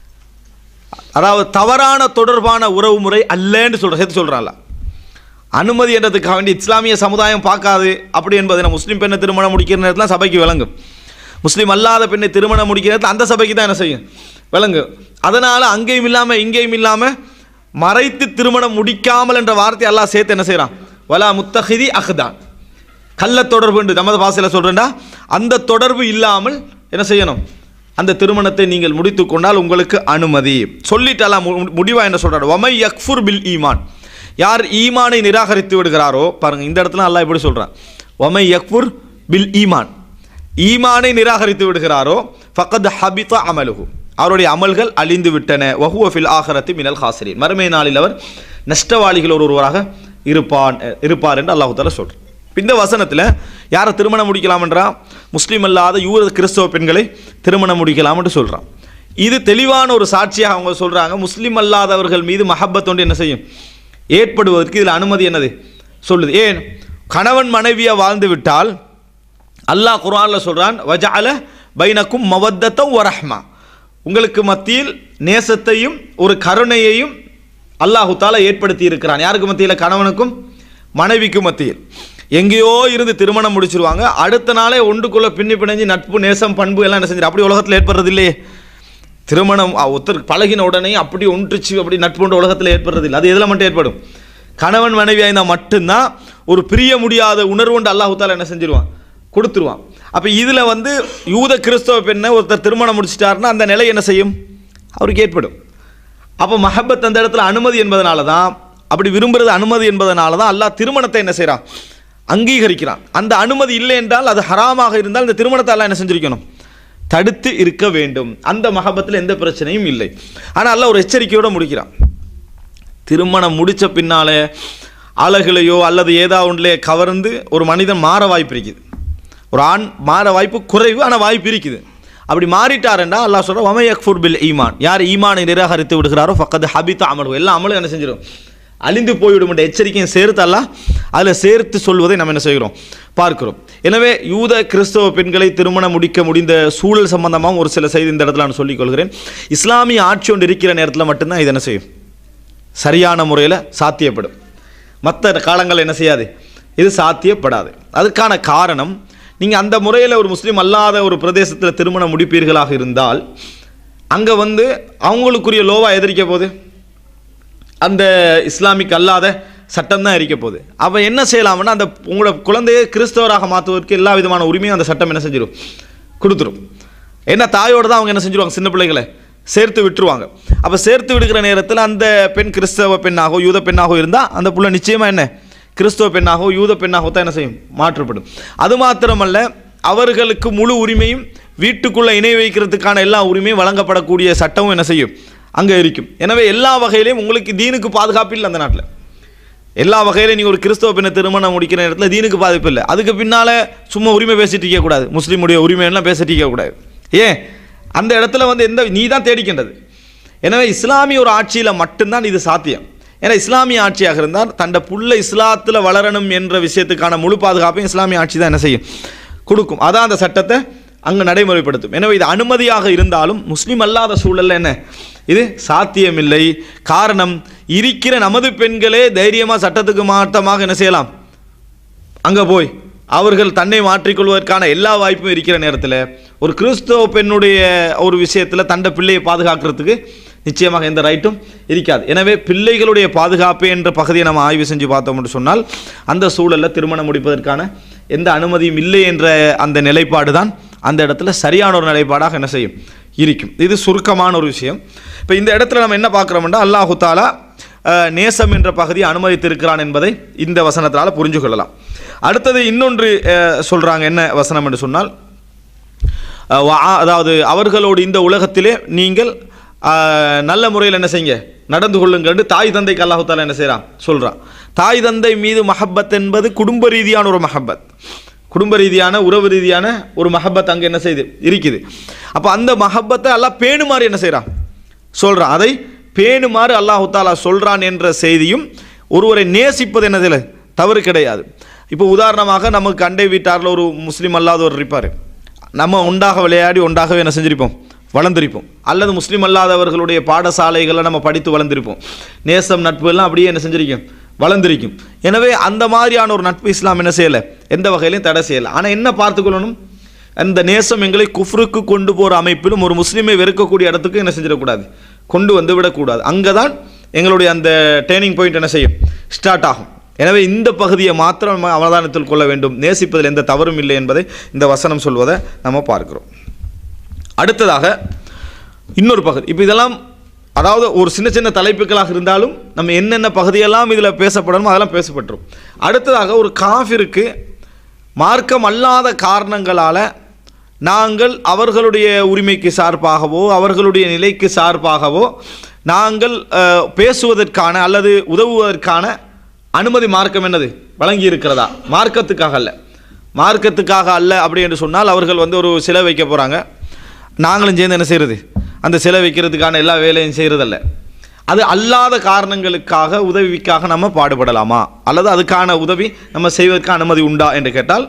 அதாவது தவறான தொடர்பான உறவு முறை அல்லன்னு சொல்கிற சேர்த்து சொல்கிறான்ல. அனுமதி என்றதுக்காக வேண்டி இஸ்லாமிய சமுதாயம் பார்க்காது அப்படி என்பது முஸ்லீம் பெண்ணை திருமணம் முடிக்கிற நேரத்தில் சபைக்கு விளங்கும், முஸ்லீம் அல்லாத பெண்ணை திருமணம் முடிக்கிற நேரத்தில் அந்த சபைக்கு தான் என்ன செய்யும், விளங்கு. அதனால் அங்கேயும் இல்லாமல் இங்கேயும் இல்லாமல் மறைத்து திருமணம் முடிக்காமல் என்ற வார்த்தை அல்லாஹ் சேர்த்து என்ன செய்கிறான், வலா முத்தஹிதி அஹ்தான், கள்ள தொடர்பு என்று நமது பாசையில் சொல்கிறேன்டா, அந்த தொடர்பு இல்லாமல் என்ன செய்யணும், அந்த திருமணத்தை நீங்கள் முடித்து கொண்டால் உங்களுக்கு அனுமதி சொல்லிட்டு அல்லாஹ் முடிவாக என்ன சொல்கிறார், வமை யக்ஃபுர் பில் ஈமான், யார் ஈமானை நிராகரித்து விடுகிறாரோ பாருங்கள், இந்த இடத்துல அல்லாஹ் எப்படி சொல்கிறான், வமை யக்ஃபுர் பில் ஈமான், ஈமானை நிராகரித்து விடுகிறாரோ ஃபக்கத் ஹபித அமலுஹு, அவருடைய அமல்கள் அழிந்து விட்டன, வஹுவ ஃபில் ஆஹிரத்தி மினல் ஹாசிரீன், மறுமை நாளில் அவர் நஷ்டவாளிகள் ஒருவராக இருப்பான் இருப்பார் என்று அல்லாஹ் தஆலா சொல்கிறார். இந்த வசனத்தில் யாரை திருமணம் முடிக்கலாம் என்றா, முஸ்லீம் அல்லாத யூத கிறிஸ்தவ பெண்களை திருமணம் முடிக்கலாம் என்று சொல்கிறான். இது தெளிவான ஒரு சாட்சியாக அவங்க சொல்கிறாங்க. முஸ்லீம் அல்லாதவர்கள் மீது மஹப்பத் ஒன்று என்ன செய்யும், ஏற்படுவதற்கு இதில் அனுமதி என்னது சொல்லுது. ஏன், கணவன் மனைவியாக வாழ்ந்து விட்டால் அல்லாஹ் குர்ஆனில் சொல்கிறான், வஜஅல பைனக்கும் மவத்தத்தம் வ ரஹ்மா, உங்களுக்கு மத்தியில் நேசத்தையும் ஒரு கருணையையும் அல்லாஹு தஆலா ஏற்படுத்தி இருக்கிறான். யாருக்கு மத்தியில், கணவனுக்கும் மனைவிக்கும் மத்தியில். எங்கேயோ இருந்து திருமணம் முடிச்சிருவாங்க, அடுத்த நாளே ஒன்றுக்குள்ளே பின்னி பிணைஞ்சு நட்பு நேசம் பண்பு எல்லாம் என்ன செஞ்சிரு, அப்படி உலகத்தில் ஏற்படுறது இல்லையே. திருமணம் ஒருத்தர் பழகின உடனே அப்படி ஒன்றுச்சு அப்படி நட்புன்ற உலகத்தில் ஏற்படுறது இல்லை. அது எதில் மட்டும் ஏற்படும்? கணவன் மனைவி ஆயிருந்தால் மட்டும்தான் ஒரு பிரிய முடியாத உணர்வு கொண்டு அல்லாஹ் தஆலா என்ன செஞ்சிருவான், கொடுத்துருவான். அப்போ இதில் வந்து யூத கிறிஸ்தவ பெண்ணை ஒருத்தர் திருமணம் முடிச்சிட்டாருன்னா அந்த நிலை என்ன செய்யும், அவருக்கு ஏற்படும். அப்போ மஹப்பத் அந்த இடத்துல அனுமதி என்பதனால தான், அப்படி விரும்புறது அனுமதி என்பதனால தான் அல்லாஹ் திருமணத்தை என்ன செய்கிறான், அங்கீகரிக்கிறான். அந்த அனுமதி இல்லை என்றால், அது ஹராமாக இருந்தால் இந்த திருமணத்தை அல்லாஹ் என்ன செஞ்சிருக்கணும், தடுத்து இருக்க வேண்டும். அந்த மஹப்பத்தில் எந்த பிரச்சனையும் இல்லை. ஆனால் அல்லாஹ் ஒரு எச்சரிக்கையோடு முடிக்கிறான். திருமணம் முடித்த பின்னாலே அழகுலையோ அல்லது ஏதாவது ஒன்றிலே கவர்ந்து ஒரு மனிதன் மாற வாய்ப்பு இருக்குது. ஒரு ஆண் மாற வாய்ப்பு குறைவு, ஆனால் வாய்ப்பு இருக்குது. அப்படி மாறிட்டாருன்னா அல்லாஹ் சொல்ற வமை யக்ஃபுர் பில் ஈமான், யார் ஈமானை நிராகரித்து விடுகிறாரோ ஃபக்கத் ஹபித அமலு, எல்லா அமலும் என்ன செஞ்சிடும், அழிந்து போய்விடும் என்ற எச்சரிக்கையை சேர்த்து அல்லாஹ் அதில் சேர்த்து சொல்வதை நம்ம என்ன செய்கிறோம், பார்க்கிறோம். எனவே யூத கிறிஸ்தவ பெண்களை திருமணம் முடிக்க முடிந்த சூழல் சம்பந்தமாக ஒரு சில செய்தி இந்த இடத்துல நான் சொல்லிக் கொள்கிறேன். இஸ்லாமிய ஆட்சி ஒன்று இருக்கிற நேரத்தில் மட்டும்தான் இது என்ன செய்யும், சரியான முறையில் சாத்தியப்படும். மற்ற காலங்கள் என்ன செய்யாது, இது சாத்தியப்படாது. அதுக்கான காரணம், நீங்கள் அந்த முறையில் ஒரு முஸ்லீம் அல்லாத ஒரு பிரதேசத்தில் திருமணம் முடிப்பீர்களாக இருந்தால் அங்கே வந்து அவங்களுக்குரிய லோவா எதிர்க்க போகுது, அந்த இஸ்லாமிக் அல்லாத சட்டம் தான் இருக்க போகுது. அப்போ என்ன செய்யலாம்னா, அந்த உங்களோட குழந்தையை கிறிஸ்தவராக மாற்றுவதற்கு எல்லா விதமான உரிமையும் அந்த சட்டம் என்ன செஞ்சிடும், கொடுத்துரும். ஏன்னா தாயோடு தான் அவங்க என்ன செஞ்சிருவாங்க, சின்ன பிள்ளைகளை சேர்த்து விட்டுருவாங்க. அப்போ சேர்த்து விடுகிற நேரத்தில் அந்த பெண் கிறிஸ்தவ பெண்ணாகவோ யூத பெண்ணாகவோ இருந்தால் அந்த புள்ள நிச்சயமாக என்ன கிறிஸ்தவ பெண்ணாகவோ யூத பெண்ணாகவோ தான் என்ன செய்யும், மாற்றப்படும். அது மாத்திரமல்ல, அவர்களுக்கு முழு உரிமையும் வீட்டுக்குள்ளே இணை வைக்கிறதுக்கான எல்லா உரிமையும் வழங்கப்படக்கூடிய சட்டமும் என்ன செய்யும், அங்கே இருக்கும். எனவே எல்லா வகையிலையும் உங்களுக்கு தீனுக்கு பாதுகாப்பு இல்லை. அந்த நாட்டில் எல்லா வகையிலையும் நீங்கள் ஒரு கிறிஸ்தவ பெண்ணை திருமணம் முடிக்கிற நேரத்தில் தீனுக்கு பாதிப்பு இல்லை. அதுக்கு பின்னால் சும்மா உரிமை பேசிட்டு இருக்கக்கூடாது, முஸ்லீமுடைய உரிமையெல்லாம் பேசிட்டு இருக்கக்கூடாது. ஏன், அந்த இடத்துல வந்து எந்த நீ தான் தேடிக்கின்றது. எனவே இஸ்லாமிய ஒரு ஆட்சியில் மட்டும்தான் இது சாத்தியம். ஏன்னா இஸ்லாமிய ஆட்சியாக இருந்தால் தண்ட புள்ள இஸ்லாத்தில் வளரணும் என்ற விஷயத்துக்கான முழு பாதுகாப்பையும் இஸ்லாமிய ஆட்சி தான் என்ன செய்யும், கொடுக்கும். அதான் அந்த சட்டத்தை அங்கே நடைமுறைப்படுத்தும். எனவே இது அனுமதியாக இருந்தாலும் முஸ்லீம் அல்லாத சூழலில் என்ன இது சாத்தியமில்லை. காரணம், இருக்கிற நமது பெண்களே தைரியமாக சட்டத்துக்கு மாற்றமாக என்ன செய்யலாம், அங்கே போய் அவர்கள் தன்னை மாற்றிக்கொள்வதற்கான எல்லா வாய்ப்பும் இருக்கிற நேரத்தில் ஒரு கிறிஸ்தவ பெண்ணுடைய ஒரு விஷயத்தில் தண்ட பிள்ளையை பாதுகாக்கிறதுக்கு நிச்சயமாக எந்த ரைட்டும் இருக்காது. எனவே பிள்ளைகளுடைய பாதுகாப்பு என்ற பகுதியை நம்ம ஆய்வு செஞ்சு பார்த்தோம் என்று சொன்னால் அந்த சூழலில் திருமணம் முடிப்பதற்கான எந்த அனுமதியும் இல்லை என்ற அந்த நிலைப்பாடு தான் அந்த இடத்துல சரியான ஒரு நிலைப்பாடாக என்ன செய்யும், இருக்கும். இது சுருக்கமான ஒரு விஷயம். இப்போ இந்த இடத்துல நம்ம என்ன பார்க்குறோம்னா, அல்லாஹு தஆலா நேசம் என்ற பகுதியை அனுமதித்திருக்கிறான் என்பதை இந்த வசனத்தால் புரிஞ்சு கொள்ளலாம். அடுத்தது இன்னொன்று சொல்கிறாங்க, என்ன வசனம் என்று சொன்னால், அதாவது அவர்களோடு இந்த உலகத்திலே நீங்கள் நல்ல முறையில் என்ன செய்யுங்க, நடந்து கொள்ளுங்கள். தாய் தந்தைக்கு அல்லாஹு தஆலா என்ன செய்கிறான் சொல்கிறான். தாய் தந்தை மீது மஹப்பத் என்பது குடும்ப ரீதியான ஒரு மஹப்பத், குடும்ப ரீதியான உறவு ரீதியான ஒரு மஹப்பத் அங்கே என்ன செய்யுது இருக்குது. அப்போ அந்த மஹப்பத்தை அல்லாஹ் பேணுமாறு என்ன செய்கிறான் சொல்கிறான். அதை பேணுமாறு அல்லாஹு தஆலா சொல்கிறான் என்ற செய்தியும் ஒருவரை நேசிப்பது என்னதில்லை தவறு கிடையாது. இப்போ உதாரணமாக நமக்கு அண்டை வீட்டாரில் ஒரு முஸ்லீம் அல்லாதவர் இருப்பார், நம்ம ஒன்றாக விளையாடி ஒன்றாகவே என்ன செஞ்சிருப்போம், வளர்ந்திருப்போம். அல்லது முஸ்லீம் அல்லாதவர்களுடைய பாடசாலைகளை நம்ம படித்து வளர்ந்திருப்போம். நேசம் நட்பு எல்லாம் அப்படியே என்ன செஞ்சிருக்கும், வளர்ந்திருக்கும். எனவே அந்த மாதிரியான ஒரு நட்பு இஸ்லாம் என்ன செய்யலை, எந்த வகையிலையும் தடை செய்யலை. ஆனால் என்ன பார்த்துக்கொள்ளணும், அந்த நேசம் எங்களை குஃப்ருக்கு கொண்டு போகிற அமைப்பிலும் ஒரு முஸ்லீமை வெறுக்கக்கூடிய இடத்துக்கு என்ன செஞ்சிடக்கூடாது, கொண்டு வந்து விடக்கூடாது. அங்கே தான் எங்களுடைய அந்த டேர்னிங் பாயிண்ட் என்ன செய்யும், ஸ்டார்ட் ஆகும். எனவே இந்த பகுதியை மாத்திரம் அவதானத்தில் கொள்ள வேண்டும். நேசிப்பதில் எந்த தவறும் இல்லை என்பதை இந்த வசனம் சொல்வதை நம்ம பார்க்கிறோம். அடுத்ததாக இன்னொரு பகுதி, இப்போ இதெல்லாம் அதாவது ஒரு சின்ன சின்ன தலைப்புகளாக இருந்தாலும் நம்ம என்னென்ன பகுதியெல்லாம் இதில் பேசப்படணும் அதெல்லாம் பேசப்பட்டுரும். அடுத்ததாக ஒரு காஃபிருக்கு மார்க்கம் அல்லாத காரணங்களால் நாங்கள் அவர்களுடைய உரிமைக்கு சார்பாகவோ அவர்களுடைய நிலைக்கு சார்பாகவோ நாங்கள் பேசுவதற்கான அல்லது உதவுவதற்கான அனுமதி மார்க்கம் என்னது வழங்கி இருக்கிறதா? மார்க்கத்துக்காக அல்ல, மார்க்கத்துக்காக அல்ல அப்படி என்று சொன்னால் அவர்கள் வந்து ஒரு சிலை வைக்க போகிறாங்க, நாங்களும் சேர்ந்து என்ன செய்கிறது, அந்த சிலை வைக்கிறதுக்கான எல்லா வேலையும் செய்கிறதல்ல. அது அல்லாத காரணங்களுக்காக உதவிக்காக நம்ம பாடுபடலாமா அல்லது அதுக்கான உதவி நம்ம செய்வதற்கு அனுமதி உண்டா என்று கேட்டால்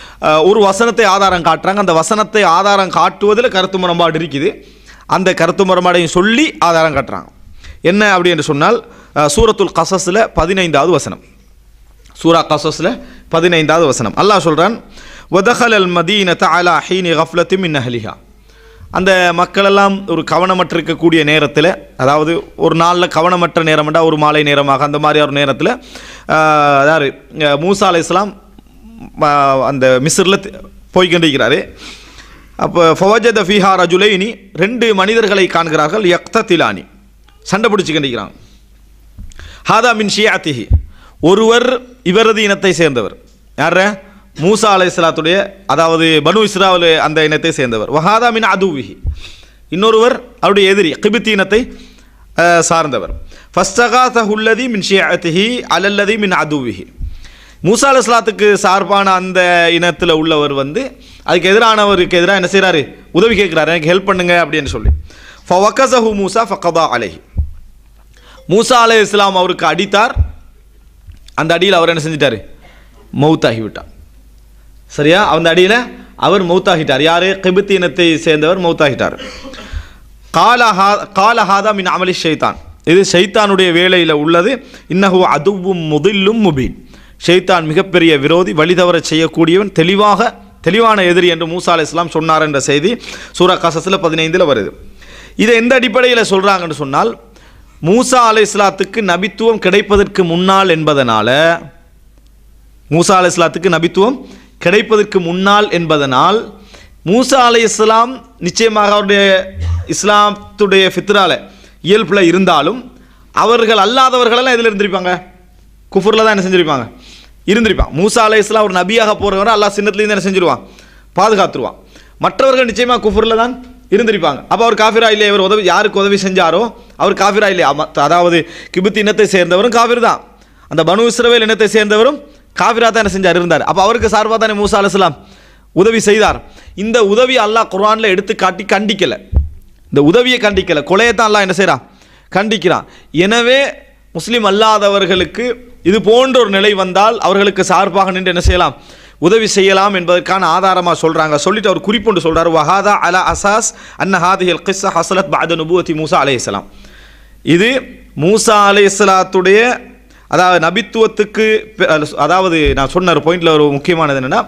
ஒரு வசனத்தை ஆதாரம் காட்டுறாங்க. அந்த வசனத்தை ஆதாரம் காட்டுவதில் கருத்து முரண்பாடு இருக்குது. அந்த கருத்து முரண்பாடையும் சொல்லி ஆதாரம் காட்டுறாங்க. என்ன அப்படி என்று சொன்னால், சூரத்துல் கஸஸில் பதினைந்தாவது வசனம், சூரா கஸஸில் பதினைந்தாவது வசனம் அல்லாஹ் சொல்கிறான், வதஹலல் மதீனத அலா ஹீனி கஃப்லத்தி மின் அஹ்லிஹா. அந்த மக்களெல்லாம் ஒரு கவனமற்றிருக்கக்கூடிய நேரத்தில், அதாவது ஒரு நாளில் கவனமற்ற நேரம்டா ஒரு மாலை நேரமாக அந்த மாதிரி ஒரு நேரத்தில் அதாவது மூசா அலைஹிஸ்ஸலாம் அந்த மிஸ்ரில் போய்கொண்டிருக்கிறாரு. அப்போ ஃபவஜத ஃபீஹா ரஜுலைனி, ரெண்டு மனிதர்களை காண்கிறார்கள். யக்ததிலானி, சண்டை பிடிச்சு கண்டிக்கிறாங்க. ஹாதா மின் ஷியாத்திஹி, ஒருவர் இவரது இனத்தை சேர்ந்தவர். யார? மூசா அலைஹிஸ்ஸலாத்துடைய, அதாவது பனு இஸ்ராயில் அந்த இனத்தை சேர்ந்தவர். வஹாதா மின் அதுவிஹி, இன்னொருவர் அவருடைய எதிரி கிபித்தி இனத்தை சார்ந்தவர். ஃபஸ்தகாதஹுல்லதி மின் ஷியாத்திஹி அலல்லதி மின் அதுவிஹி, மூசா அலைஹிஸ்ஸலாத்துக்கு சார்பான அந்த இனத்தில் உள்ளவர் வந்து அதுக்கு எதிரானவருக்கு எதிராக என்ன செய்கிறாரு? உதவி கேட்குறாரு, எனக்கு ஹெல்ப் பண்ணுங்க அப்படின்னு சொல்லி. ஃபவக்கஸஹு மூசா ஃபகதா அலைஹி, மூசா அலைஹிஸ்ஸலாம் அவருக்கு அடித்தார். அந்த அடியில் அவர் என்ன செஞ்சிட்டார்? மௌத்தாகிவிட்டார். சரியா? அந்த அடியில் அவர் மௌத்தாகிட்டார். யார்? கிபித்தி இனத்தை சேர்ந்தவர் மௌத்தாகிட்டார். காலஹா காலஹாதா மின் அமலி ஷைத்தான், இது ஷைத்தானுடைய வேலையில் உள்ளது. இன்னஹு அதுவும் முதில்லும் முபீன், ஷைத்தான் மிகப்பெரிய விரோதி, வழிதவர செய்யக்கூடியவன், தெளிவாக தெளிவான எதிரி என்று மூசா அலைஹிஸ்ஸலாம் சொன்னார் என்ற செய்தி சூரா கஸஸில் பதினைந்தில் வருது. இதை எந்த அடிப்படையில் சொல்கிறாங்கன்னு சொன்னால், மூசா அலைஹிஸ்ஸலாத்துக்கு நபித்துவம் கிடைப்பதற்கு முன்னால் என்பதனால, மூசா அலைஹிஸ்ஸலாத்துக்கு நபித்துவம் கிடைப்பதற்கு முன்னால் என்பதனால் மூசா அலைஹிஸ்ஸலாம் நிச்சயமாக அவருடைய இஸ்லாத்துடைய ஃபித்ரால இயல்பில் இருந்தாலும் அவர்கள் அல்லாதவர்களெல்லாம் எதில் இருந்திருப்பாங்க? குஃபுரில் தான் என்ன செஞ்சிருப்பாங்க? இருந்திருப்பான். மூசா அலைஹிஸ்ஸலாம் ஒரு நபியாக போகிறவரை அல்லாஹ் சின்னத்துலேருந்து என்ன செஞ்சிருவான்? பாதுகாத்துருவான். மற்றவர்கள் நிச்சயமாக குஃபுரில் தான் இருந்திருப்பாங்க. அப்போ அவர் காஃபிரா இல்லையா? அவர் உதவி யாருக்கு உதவி செஞ்சாரோ அவர் காஃபிரா இல்லையா? அதாவது கிபித்தி இனத்தை சேர்ந்தவரும் காஃபிர் தான், அந்த பனு இஸ்ரவேல் இனத்தை சேர்ந்தவரும் காஃபிரா தான் என்ன செஞ்சார்? இருந்தார். அப்போ அவருக்கு சார்பாக தானே மூசா அலைஹிஸ்ஸலாம் உதவி செய்தார். இந்த உதவி அல்லாஹ் குர்ஆனில் எடுத்து காட்டி கண்டிக்கலை, இந்த உதவியை கண்டிக்கலை, கொலையை தான் அல்லாஹ் என்ன செய்கிறான்? கண்டிக்கிறான். எனவே முஸ்லீம் அல்லாதவர்களுக்கு இது போன்ற ஒரு நிலை வந்தால் அவர்களுக்கு சார்பாக நின்று என்ன செய்யலாம்? உதவி செய்யலாம் என்பதற்கான ஆதாரமாக சொல்கிறாங்க. சொல்லிட்டு அவர் குறிப்பொன்று சொல்கிறார். வஹாதா அலா அசாஸ் அன்ன ஹாதிஹில் கிஸ்ஸா ஹஸலத் பஅத நுபுவத்தி மூசா அலைஹிஸ்ஸலாம், இது மூசா அலைஹிஸ்ஸலாத்துடைய அதாவது நபித்துவத்துக்கு, அதாவது நான் சொன்ன ஒரு பாயிண்டில் ஒரு முக்கியமானது என்னென்னா,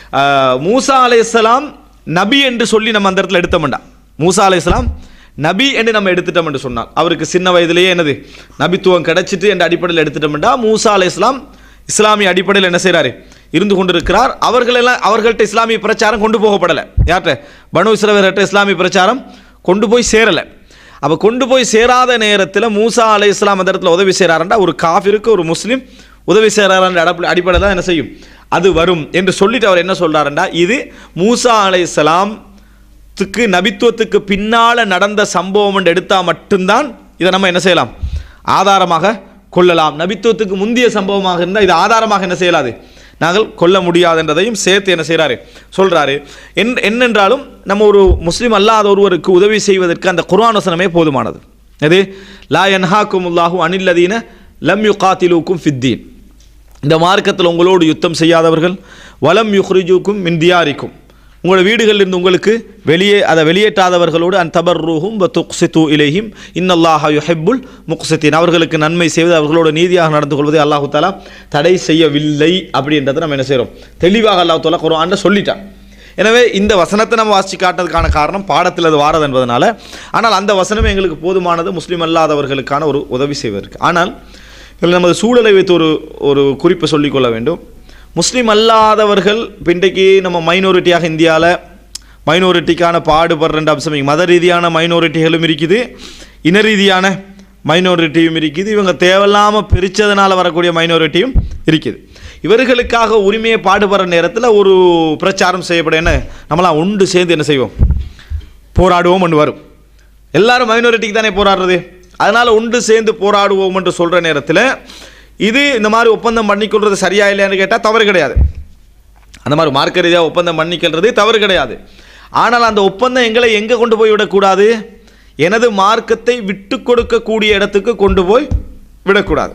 மூசா அலைஹிஸ்ஸலாம் நபி என்று சொல்லி நம்ம அந்த இடத்துல எடுத்தோம்டா, மூசா அலைஹிஸ்ஸலாம் நபி என்று நம்ம எடுத்துட்டோம் என்று சொன்னால், அவருக்கு சின்ன வயதிலேயே என்னது நபித்துவம் கிடைச்சிட்டு என்ற அடிப்படையில் எடுத்துட்டோம்டா, மூசா அலைஹிஸ்ஸலாம் இஸ்லாமிய அடிப்படையில் என்ன செய்கிறாரு? இருந்து கொண்டிருக்கிறார். அவர்களெல்லாம் அவர்கள்ட்ட இஸ்லாமிய பிரச்சாரம் கொண்டு போகப்படலை. யார்கிட்ட? பனு இஸ்ரவேல்கிட்ட இஸ்லாமிய பிரச்சாரம் கொண்டு போய் சேரலை. அப்போ கொண்டு போய் சேராத நேரத்தில் மூசா அலைஹிஸ்ஸலாம் அந்த இடத்துல உதவி செய்கிறாருண்டா, ஒரு காஃபிருக்கு ஒரு முஸ்லீம் உதவி செய்கிறாருன்ற அடிப்படையில் தான் என்ன செய்யும்? அது வரும் என்று சொல்லிட்டு அவர் என்ன சொல்கிறாருண்டா, இது மூசா அலைஹிஸ்ஸலாம்த்துக்கு நபித்துவத்துக்கு பின்னால் நடந்த சம்பவம் என்று எடுத்தால் மட்டும்தான் இதை நம்ம என்ன செய்யலாம்? ஆதாரமாக கொள்ளலாம். நபித்துவத்துக்கு முந்தைய சம்பவமாக இருந்தால் இது ஆதாரமாக என்ன செய்யலாது? நாங்கள் கொள்ள முடியாது என்றதையும் சேர்த்து என்ன செய்கிறாரு? சொல்கிறாரு. என் என்னென்றாலும் நம்ம ஒரு முஸ்லீம் அல்லாத ஒருவருக்கு உதவி செய்வதற்கு அந்த குர்ஆன் வசனமே போதுமானது. அது லா யன்ஹாக்குமுல்லாஹு அனில்லதீன லம் யுகாத்திலூக்கும் ஃபித்தீன், இந்த மார்க்கத்தில் உங்களோடு யுத்தம் செய்யாதவர்கள், வலம் யுஹ்ரிஜூக்கும் மின் தியாரிக்கும், உங்களோட வீடுகளிலிருந்து உங்களுக்கு வெளியே அதை வெளியேற்றாதவர்களோடு அன் தபர்ரூஹும் வ துக்ஸிது இலைஹிம் இன்னல்லாஹ யுஹிப்புல் முக்ஸிதீன், அவர்களுக்கு நன்மை செய்வது, அவர்களோட நீதியாக நடந்து கொள்வதை அல்லாஹு தஆலா தடை செய்யவில்லை அப்படின்றத நம்ம என்ன செய்கிறோம்? தெளிவாக அல்லாஹ் தஆலா குர்ஆன்ல சொல்லிட்டான். எனவே இந்த வசனத்தை நம்ம வாசித்து காட்டுறதுக்கான காரணம் பாடத்தில் அது வாரது என்பதனால. ஆனால் அந்த வசனமே எங்களுக்கு போதுமானது முஸ்லீம் அல்லாதவர்களுக்கான ஒரு உதவி செய்வதற்கு. ஆனால் இதில் நமது சூழலை வைத்து ஒரு ஒரு குறிப்பை சொல்லிக்கொள்ள வேண்டும். முஸ்லீம் அல்லாதவர்கள் இன்றைக்கு நம்ம மைனாரிட்டியாக இந்தியாவில் மைனாரிட்டிக்கான பாடுபடுற ரெண்டு அம்சம், மத ரீதியான மைனாரிட்டிகளும் இருக்குது, இன ரீதியான மைனாரிட்டியும் இருக்குது, இவங்க தேவையில்லாமல் பிரித்ததுனால வரக்கூடிய மைனாரிட்டியும் இருக்குது. இவர்களுக்காக உரிமையை பாடுபடுற நேரத்தில் ஒரு பிரச்சாரம் செய்யப்பட என்ன நம்மளாம் ஒன்று சேர்ந்து என்ன செய்வோம்? போராடுவோம் என்று வரும். எல்லாரும் மைனாரிட்டிக்கு தானே போராடுறது, அதனால் ஒன்று சேர்ந்து போராடுவோம் என்று சொல்கிற நேரத்தில் இது இந்த மாதிரி ஒப்பந்தம் பண்ணிக்கொள்வது சரியா இல்லையான்னு கேட்டால் தவறு கிடையாது. அந்த மாதிரி மார்க்க ரீதியாக ஒப்பந்தம் பண்ணிக்கிறது தவறு கிடையாது. ஆனால் அந்த ஒப்பந்தம் எங்களை எங்கே கொண்டு போய் விடக்கூடாது? எனது மார்க்கத்தை விட்டு கொடுக்கக்கூடிய இடத்துக்கு கொண்டு போய் விடக்கூடாது.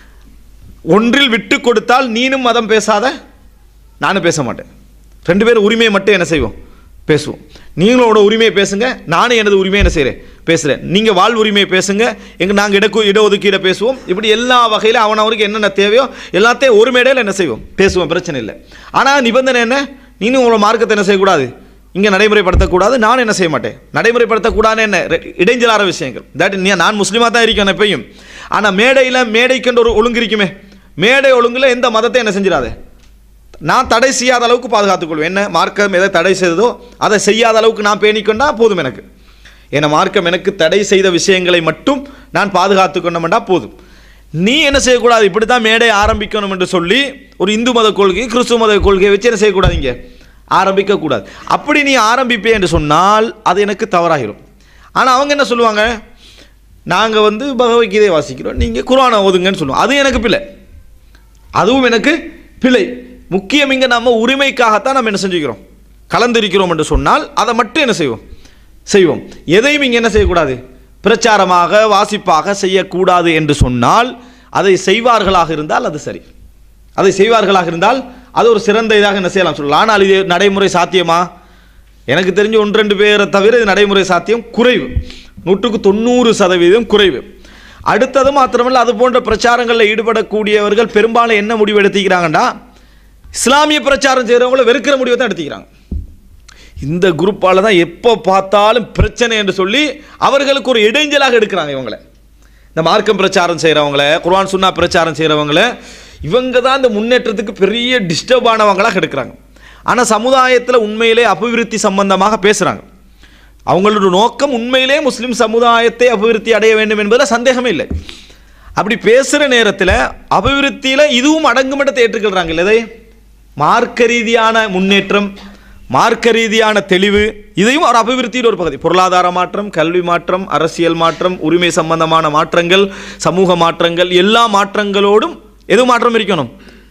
ஒன்றில் விட்டு கொடுத்தால் நீனும் மதம் பேசாத, நானும் பேச மாட்டேன், ரெண்டு பேரும் உரிமையை மட்டும் என்ன செய்வோம்? பேசுவோம். நீங்களோட உரிமையை பேசுங்க, நானும் எனது உரிமையை என்ன செய்கிறேன்? பேசுகிறேன். நீங்கள் வாழ் உரிமையை பேசுங்க, எங்கள் நாங்கள் இடக்கு இடஒதுக்கீடை பேசுவோம். இப்படி எல்லா வகையில் அவன் அவருக்கு என்னென்ன தேவையோ எல்லாத்தையும் ஒரு மேடையில் என்ன செய்வோம்? பேசுவோம், பிரச்சனை இல்லை. ஆனால் நிபந்தனை என்ன? நீனும் உங்களோட மார்க்கத்தை என்ன செய்யக்கூடாது? இங்கே நடைமுறைப்படுத்தக்கூடாது, நான் என்ன செய்ய மாட்டேன், நடைமுறைப்படுத்தக்கூடாது என்ன இடைஞ்சலான விஷயங்கள். தட் நான் முஸ்லீமாக தான் இருக்கேன் எப்பயும். ஆனால் மேடையில் மேடைக்குன்ற ஒரு ஒழுங்கு இருக்குமே, மேடை ஒழுங்கில் எந்த மதத்தை என்ன செஞ்சிடாது, நான் தடை செய்யாத அளவுக்கு பாதுகாத்துக்கொள்வேன். என்ன மார்க்கம் எதை தடை செய்ததோ அதை செய்யாத அளவுக்கு நான் பேணிக்கொண்டா போதும் எனக்கு. ஏன்னா மார்க்கம் எனக்கு தடை செய்த விஷயங்களை மட்டும் நான் பாதுகாத்து கொண்டோம்டா போதும். நீ என்ன செய்யக்கூடாது, இப்படி தான் மேடை ஆரம்பிக்கணும் என்று சொல்லி ஒரு இந்து மத கொள்கை கிறிஸ்துவ மத கொள்கையை வச்சு என்ன செய்யக்கூடாது, இங்கே ஆரம்பிக்கக்கூடாது. அப்படி நீ ஆரம்பிப்பே என்று சொன்னால் அது எனக்கு தவறாகிடும். ஆனால் அவங்க என்ன சொல்லுவாங்க, நாங்கள் வந்து பகவத்கீதையை வாசிக்கிறோம், நீங்கள் குர்ஆனை ஓதுங்கன்னு சொல்லுவோம். அது எனக்கு பிழை, அதுவும் எனக்கு பிழை. முக்கியம் இங்கே நம்ம உரிமைக்காகத்தான் நம்ம என்ன செஞ்சுக்கிறோம், கலந்திருக்கிறோம் என்று சொன்னால் அதை மட்டும் என்ன செய்வோம் செய்வோம். எதையும் இங்கே என்ன செய்யக்கூடாது, பிரச்சாரமாக வாசிப்பாக செய்யக்கூடாது என்று சொன்னால் அதை செய்வார்களாக இருந்தால் அது சரி, அதை செய்வார்களாக இருந்தால் அது ஒரு சிறந்த இதாக என்ன செய்யலாம் சொல்லலாம். ஆனால் இது நடைமுறை சாத்தியமா? எனக்கு தெரிஞ்சு ஒன்று ரெண்டு பேரை தவிர இது நடைமுறை சாத்தியம் குறைவு, நூற்றுக்கு தொண்ணூறு சதவீதம் குறைவு. அடுத்தது மாத்திரமல்ல, அது போன்ற பிரச்சாரங்களில் ஈடுபடக்கூடியவர்கள் பெரும்பாலும் என்ன முடிவு எடுத்துக்கிறாங்கண்டா, இஸ்லாமிய பிரச்சாரம் செய்கிறவங்கள வெறுக்கிற முடிவை தான் எடுத்துக்கிறாங்க. இந்த குரூப்பால் தான் எப்போ பார்த்தாலும் பிரச்சனை என்று சொல்லி அவர்களுக்கு ஒரு இடைஞ்சலாக எடுக்கிறாங்க இவங்களை. இந்த மார்க்கம் பிரச்சாரம் செய்கிறவங்கள, குர்ஆன் சுன்னா பிரச்சாரம் செய்கிறவங்கள, இவங்க தான் இந்த முன்னேற்றத்துக்கு பெரிய டிஸ்டர்ப் ஆனவங்களாக எடுக்கிறாங்க. ஆனால் சமுதாயத்தில் உண்மையிலே அபிவிருத்தி சம்பந்தமாக பேசுகிறாங்க. அவங்களோட நோக்கம் உண்மையிலே முஸ்லீம் சமுதாயத்தை அபிவிருத்தி அடைய வேண்டும் என்பதில் சந்தேகமே இல்லை. அப்படி பேசுகிற நேரத்தில் அபிவிருத்தியில் இதுவும் அடங்குமட்டத்தை ஏற்றுக்கொள்கிறாங்க. இல்லை, மார்க்க ரீதியான முன்னேற்றம், மார்க்க ரீதியான தெளிவு, இதையும் ஒரு அபிவிருத்தியில் ஒரு பகுதி. பொருளாதார மாற்றம், கல்வி மாற்றம், அரசியல் மாற்றம், உரிமை சம்பந்தமான மாற்றங்கள், சமூக மாற்றங்கள், எல்லா மாற்றங்களோடும் எது மாற்றம் இருக்கணும்,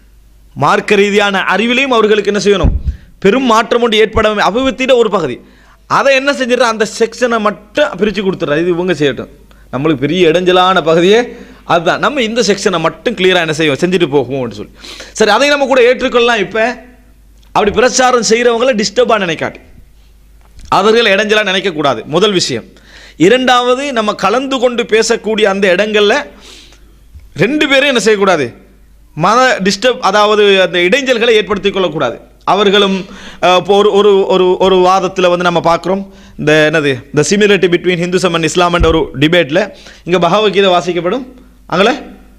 மார்க்க ரீதியான அறிவிலையும் அவர்களுக்கு என்ன செய்யணும், பெரும் மாற்றம் ஒன்று ஏற்பட அபிவிருத்தியில் ஒரு பகுதி. அதை என்ன செஞ்சிடற, அந்த செக்ஷனை மட்டும் பிரித்து கொடுத்துட்றா, இது இவங்க செய்யட்டும், நம்மளுக்கு பெரிய இடைஞ்சலான பகுதியே அதுதான், நம்ம இந்த செக்ஷனை மட்டும் கிளியராக என்ன செய்வோம் செஞ்சுட்டு போகும்னு சொல்லி. சரி, அதை நம்ம கூட ஏற்றுக்கொள்ளலாம். இப்போ அப்படி பிரச்சாரம் செய்கிறவங்கள டிஸ்டர்பாக நினைக்காட்டி, அவர்கள் இடைஞ்சலாக நினைக்கக்கூடாது, முதல் விஷயம். இரண்டாவது, நம்ம கலந்து கொண்டு பேசக்கூடிய அந்த இடங்களில் ரெண்டு பேரும் என்ன செய்யக்கூடாது, மத டிஸ்டர்ப், அதாவது அந்த இடைஞ்சல்களை ஏற்படுத்தி கொள்ளக்கூடாது. அவர்களும் ஒரு ஒரு ஒரு ஒரு வாதத்தில் வந்து நம்ம பார்க்குறோம், இந்த என்னது இந்த similarity between Hinduism and Islam என்ற ஒரு டிபேட்டில் இங்கே பகவத்கீதை வாசிக்கப்படும், அங்கே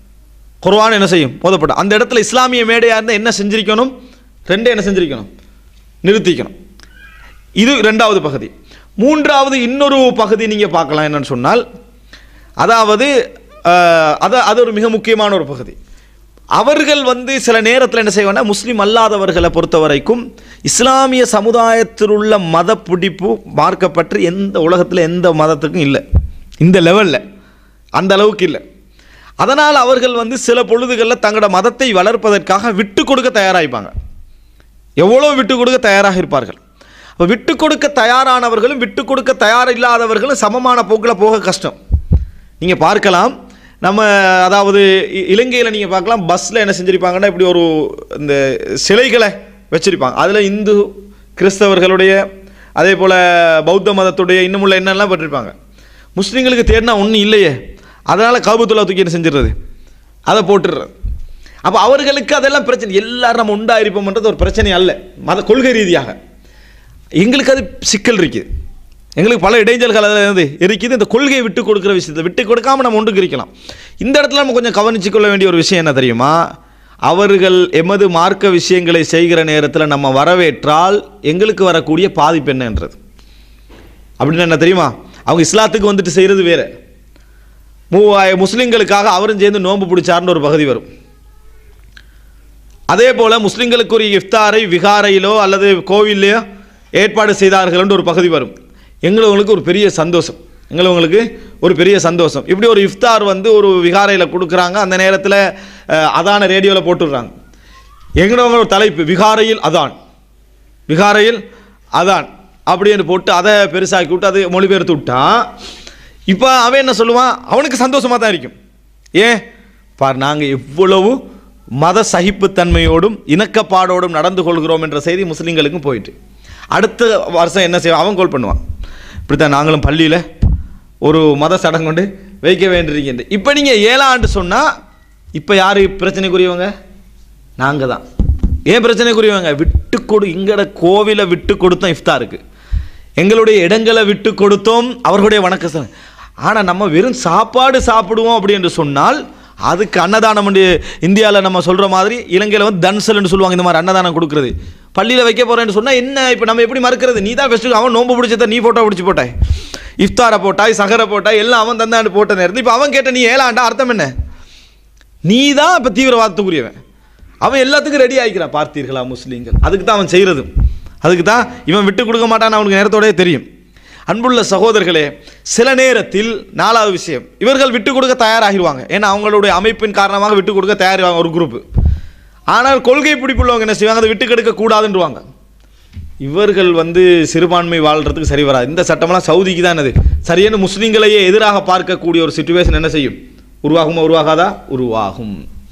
குர்ஆன் என்ன செய்யும் ஓதப்படும். அந்த இடத்துல இஸ்லாமிய மேடையாக இருந்தால் என்ன செஞ்சிருக்கணும், ரெண்டே என்ன செஞ்சிருக்கணும், நிறுத்திக்கணும். இது ரெண்டாவது பகுதி. மூன்றாவது இன்னொரு பகுதி நீங்கள் பார்க்கலாம், என்னன்னு சொன்னால், அதாவது அது அது ஒரு மிக முக்கியமான ஒரு பகுதி. அவர்கள் வந்து சில நேரத்தில் என்ன செய்வாங்க, முஸ்லீம் அல்லாதவர்களை பொறுத்த வரைக்கும் இஸ்லாமிய சமுதாயத்தில் உள்ள மத பிடிப்பு மார்க்கப்பற்று எந்த உலகத்தில் எந்த மதத்துக்கும் இல்லை, இந்த லெவலில் அந்த அளவுக்கு இல்லை. அதனால் அவர்கள் வந்து சில பொழுதுகளில் தங்களோட மதத்தை வளர்ப்பதற்காக விட்டு கொடுக்க தயாராகிப்பாங்க. எவ்வளோ விட்டு கொடுக்க தயாராக இருப்பார்கள். அப்போ விட்டு கொடுக்க தயாரானவர்களும் விட்டு கொடுக்க தயார் இல்லாதவர்களும் சமமான போக்கில் போக கஷ்டம். நீங்கள் பார்க்கலாம், நம்ம அதாவது இலங்கையில் நீங்கள் பார்க்கலாம், பஸ்ஸில் என்ன செஞ்சுருப்பாங்கன்னா, இப்படி ஒரு இந்த சிலைகளை வச்சுருப்பாங்க. அதில் இந்து கிறிஸ்தவர்களுடைய அதே போல் பௌத்த மதத்துடைய இன்னும் உள்ள என்னெல்லாம் பட்டிருப்பாங்க. முஸ்லீம்களுக்கு தேடினா ஒன்றும் இல்லையே, அதனால் காபத்துல்லா தூக்கி என்ன செஞ்சிடுறது, அதை போட்டுடுறது. அப்போ அவர்களுக்கு அதெல்லாம் பிரச்சனை, எல்லாரும் நம்ம உண்டாயிருப்போம்ன்றது ஒரு பிரச்சனை அல்ல, மத கொள்கை ரீதியாக எங்களுக்கு அது சிக்கல் இருக்குது, எங்களுக்கு பல இடைஞ்சல்கள் அதில் இருக்குது. இந்த கொள்கையை விட்டு கொடுக்குற விஷயத்தை விட்டு கொடுக்காமல் நம்ம ஒன்றுக்கு இருக்கலாம். இந்த இடத்துல நம்ம கொஞ்சம் கவனித்து கொள்ள வேண்டிய ஒரு விஷயம் என்ன தெரியுமா, அவர்கள் எமது மார்க்க விஷயங்களை செய்கிற நேரத்தில் நம்ம வரவேற்றால் எங்களுக்கு வரக்கூடிய பாதிப்பு என்னன்றது. அப்படின்னு என்ன தெரியுமா, அவங்க இஸ்லாத்துக்கு வந்துட்டு செய்கிறது வேறு, மூவாயிரம் முஸ்லீம்களுக்காக அவரும் சேர்ந்து நோன்பு பிடிச்சார்னு ஒரு பகுதி வரும். அதே போல் முஸ்லீம்களுக்கு ஒரு இஃப்தாரை விகாரையிலோ அல்லது கோவில்லையோ ஏற்பாடு செய்தார்கள் ஒரு பகுதி வரும். எங்களுக்கு ஒரு பெரிய சந்தோஷம், எங்களுக்கு ஒரு பெரிய சந்தோஷம். இப்படி ஒரு இஃப்தார் வந்து ஒரு விகாரையில் கொடுக்குறாங்க, அந்த நேரத்தில் அதான ரேடியோவில் போட்டுடுறாங்க. எங்களவங்க ஒரு தலைப்பு, விகாரையில் அதான், விகாரையில் அதான் அப்படின்னு போட்டு அதை பெருசாக்கி விட்டு அதை மொழிபெயர்த்து விட்டான். இப்போ அவன் என்ன சொல்லுவான், அவனுக்கு சந்தோஷமாக தான் இருக்கும். ஏன் பார், நாங்கள் எவ்வளவு மத சகிப்புத்தன்மையோடும் இணக்கப்பாடோடும் நடந்து கொள்கிறோம் என்ற செய்தி முஸ்லீம்களுக்கும் போயிட்டு, அடுத்த வருஷம் என்ன செய்வான், அவன் கோல் பண்ணுவான், இப்படித்தான் நாங்களும் பள்ளியில் ஒரு மத சடங்கு கொண்டு வைக்க வேண்டியிருக்கின்ற. இப்போ நீங்கள் ஏழாம் ஆண்டு சொன்னால் இப்போ யார் பிரச்சனைக்குரியவங்க, நாங்கள் தான். ஏன் பிரச்சனைக்குரியவங்க, விட்டு கொடு, இங்கட கோவிலை விட்டு கொடுத்தோம் இஃப்தாருக்கு, எங்களுடைய இடங்களை விட்டு கொடுத்தோம், அவர்களுடைய வணக்க. ஆனால் நம்ம வெறும் சாப்பாடு சாப்பிடுவோம் அப்படி என்று சொன்னால் அதுக்கு அன்னதானம் இந்தியாவில் நம்ம சொல்கிற மாதிரி இலங்கையில் வந்து தன்சல்னு சொல்லுவாங்க. இந்த மாதிரி அன்னதானம் கொடுக்குறது பள்ளியில் வைக்க போகிறேன்னு சொன்னால் என்ன இப்போ நம்ம எப்படி மறுக்கிறது? நீ தான் ஃபஸ்ட்டு அவன் நோன்பு பிடிச்சத நீ ஃபோட்டோ பிடிச்சி போட்டாய், இஃப்தாரை போட்டாய், சகரை போட்டாய், எல்லாம் அவன் தந்தாண்டு போட்ட நேரத்தில் இப்போ அவன் கேட்ட நீ ஏழாண்டா அர்த்தம் என்ன? நீ தான் இப்போ தீவிரவாதத்துக்குரியவன். அவன் எல்லாத்துக்கும் ரெடி ஆகிக்கிறான். பார்த்தீர்களா முஸ்லீம்கள்? அதுக்கு தான் அவன் செய்கிறது. அதுக்கு தான் இவன் விட்டு கொடுக்க மாட்டான்னு அவனுக்கு நேரத்தோடய தெரியும். அன்புள்ள சகோதரர்களே, சில நேரத்தில் நாலாவது விஷயம், இவர்கள் விட்டு கொடுக்க தயாராகிடுவாங்க. ஏன்னா அவங்களுடைய அமைப்பின் காரணமாக விட்டு கொடுக்க தயாராக ஒரு குரூப். ஆனால் கொள்கை பிடிப்புள்ளவங்க என்ன செய்வாங்க? அதை விட்டு கெடுக்க கூடாதுன்றவாங்க. இவர்கள் வந்து சிறுபான்மை வாழ்கிறதுக்கு சரி வராது. இந்த சட்டமெல்லாம் சவுதிக்கு தான் அது சரியான முஸ்லீம்களையே எதிராக பார்க்கக்கூடிய ஒரு சிச்சுவேஷன் என்ன செய்யும்? உருவாகுமா? உருவாகாதா? உருவாகும்.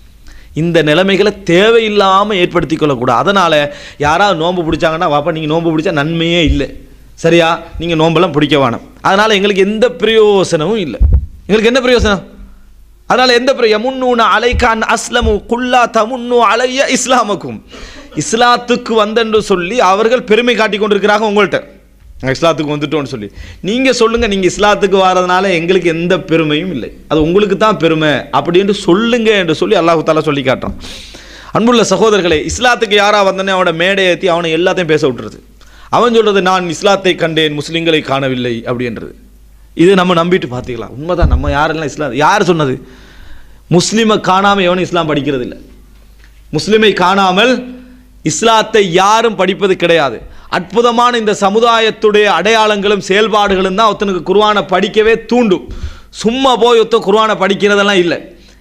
இந்த நிலைமைகளை தேவையில்லாமல் ஏற்படுத்தி கொள்ளக்கூடாது. அதனால் யாராவது நோன்பு பிடிச்சாங்கன்னா வாப்பா நீங்கள் நோன்பு பிடிச்சா நன்மையே இல்லை, சரியா, நீங்கள் நோம்பெல்லாம் பிடிக்க வேணும், அதனால் எங்களுக்கு எந்த பிரயோசனமும் இல்லை. எங்களுக்கு என்ன பிரயோசனம்? அதனால் எந்த பிரயோ யமுன்னூன அலைகான் அஸ்லமு குல்லா தமுன்னு அலைய இஸ்லாமுக்கும், இஸ்லாத்துக்கு வந்தென்று சொல்லி அவர்கள் பெருமை காட்டி கொண்டிருக்கிறாங்க உங்கள்கிட்ட. இஸ்லாத்துக்கு வந்துட்டோன்னு சொல்லி நீங்கள் சொல்லுங்கள், நீங்கள் இஸ்லாத்துக்கு வர்றதுனால எங்களுக்கு எந்த பெருமையும் இல்லை, அது உங்களுக்கு தான் பெருமை அப்படின்னு சொல்லுங்க என்று சொல்லி அல்லாஹு தாலா சொல்லி காட்டுறான். அன்புள்ள சகோதரர்களே, இஸ்லாத்துக்கு யாராக வந்தோன்னே அவனோட மேடை ஏற்றி அவனை எல்லாத்தையும் பேச விட்டுறது. அவன் சொல்கிறது நான் இஸ்லாத்தை கண்டேன், முஸ்லீம்களை காணவில்லை அப்படின்றது. இது நம்ம நம்பிட்டு பார்த்துக்கலாம். உண்மைதான். நம்ம யாரெல்லாம் இஸ்லாம் யார் சொன்னது? முஸ்லீமை காணாமல் எவனும் இஸ்லாம் படிக்கிறது இல்லை. முஸ்லீமை காணாமல் இஸ்லாத்தை யாரும் படிப்பது கிடையாது. அற்புதமான இந்த சமுதாயத்துடைய அடையாளங்களும் செயல்பாடுகளும் தான் ஒருத்தனுக்கு குர்ஆனை படிக்கவே தூண்டும். சும்மா போய் ஒருத்தன் குர்ஆனை படிக்கிறதெல்லாம் இல்லை.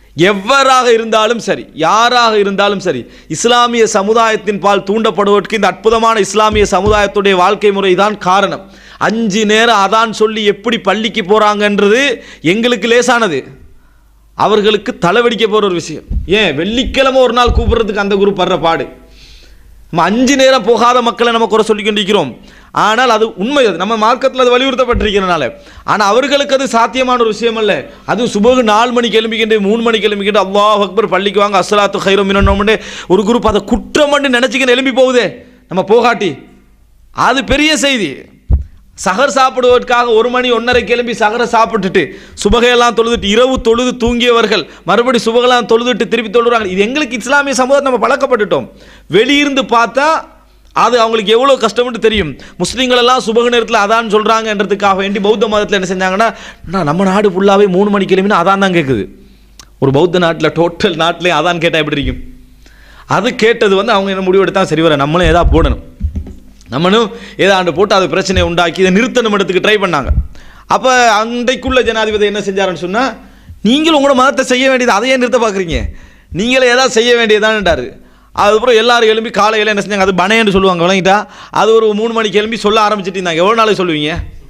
எவராக இருந்தாலும் சரி, யாராக இருந்தாலும் சரி, இஸ்லாமிய சமுதாயத்தின் பால் தூண்டப்படுவதற்கு இந்த அற்புதமான இஸ்லாமிய சமுதாயத்துடைய வாழ்க்கை முறை தான் காரணம். அஞ்சு நேரம் அதான் சொல்லி எப்படி பள்ளிக்கு போகிறாங்கன்றது எங்களுக்கு லேசானது, அவர்களுக்கு தலைவடிக்க போகிற ஒரு விஷயம். ஏன் வெள்ளிக்கிழமை ஒரு நாள் கூப்பிட்றதுக்கு அந்த குரூப் படுற பாடு. நம்ம அஞ்சு நேரம் போகாத மக்களை நம்ம குறை சொல்லி கொண்டிருக்கிறோம். ஆனால் அது உண்மை, அது நம்ம மார்க்கத்தில் அது வலியுறுத்தப்பட்டிருக்கிறனால. ஆனால் அவர்களுக்கு அது சாத்தியமான ஒரு விஷயம் அல்ல. அது சுபகு நாலு மணிக்கு எழும்பிக்கிட்டு மூணு மணிக்கு எழும்பிக்கிட்டு அல்லாஹ் அக்பர் பள்ளிக்கு வாங்க அஸ்ஸலாத்து கைரும் மினன்னோம்னு ஒரு குரூப் அதை குற்றம் பண்ணி நினச்சிக்கின்னு எழும்பி போகுதே நம்ம போகாட்டி, அது பெரிய செய்தி. சகர் சாப்பிடுவதற்காக ஒரு மணி ஒன்றரை கிளம்பி சகரை சாப்பிட்டுட்டு சுபகையெல்லாம் தொழுதுட்டு இரவு தொழுது தூங்கியவர்கள் மறுபடி சுபகெல்லாம் தொழுதுட்டு திருப்பி தொழுறாங்க. இது எங்களுக்கு இஸ்லாமிய சமூகத்தை நம்ம பழக்கப்பட்டுட்டோம். வெளியிருந்து பார்த்தா அது அவங்களுக்கு எவ்வளோ கஷ்டம்னு தெரியும். முஸ்லீம்கள் எல்லாம் சுபக நேரத்தில் அதான் சொல்கிறாங்கன்றதுக்காக வேண்டி பௌத்த மதத்தில் என்ன செஞ்சாங்கன்னா, நம்ம நாடு ஃபுல்லாகவே மூணு மணி கிளம்பினா அதான் தான் கேட்குது. ஒரு பௌத்த நாட்டில் டோட்டல் நாட்டிலே அதான் கேட்டால் எப்படி இருக்கும்? அது கேட்டது வந்து அவங்க என்ன முடிவு எடுத்தால் சரி வர நம்மளும் ஏதாவது போடணும், நம்மளும் ஏதாண்டு போட்டு அது பிரச்சனையை உண்டாக்கி இதை நிறுத்தணும் இடத்துக்கு ட்ரை பண்ணாங்க. அப்போ அன்றைக்குள்ள ஜனாதிபதி என்ன செஞ்சாருன்னு சொன்னால், நீங்களும் உங்களோட மதத்தை செய்ய வேண்டியது அதையே நிறுத்த பார்க்குறீங்க, நீங்களே ஏதாவது செய்ய வேண்டியதான்ட்டாரு. அதுக்கப்புறம் எல்லாரும் எழும்பி காலையில் என்ன செஞ்சாங்க, அது பனைன்னு சொல்லுவாங்க விளங்கிட்டா, அது ஒரு மூணு மணிக்கு எழும்பி சொல்ல ஆரம்பிச்சுட்டு இருந்தாங்க. எவ்வளோ நாளைக்கு சொல்லுவீங்க,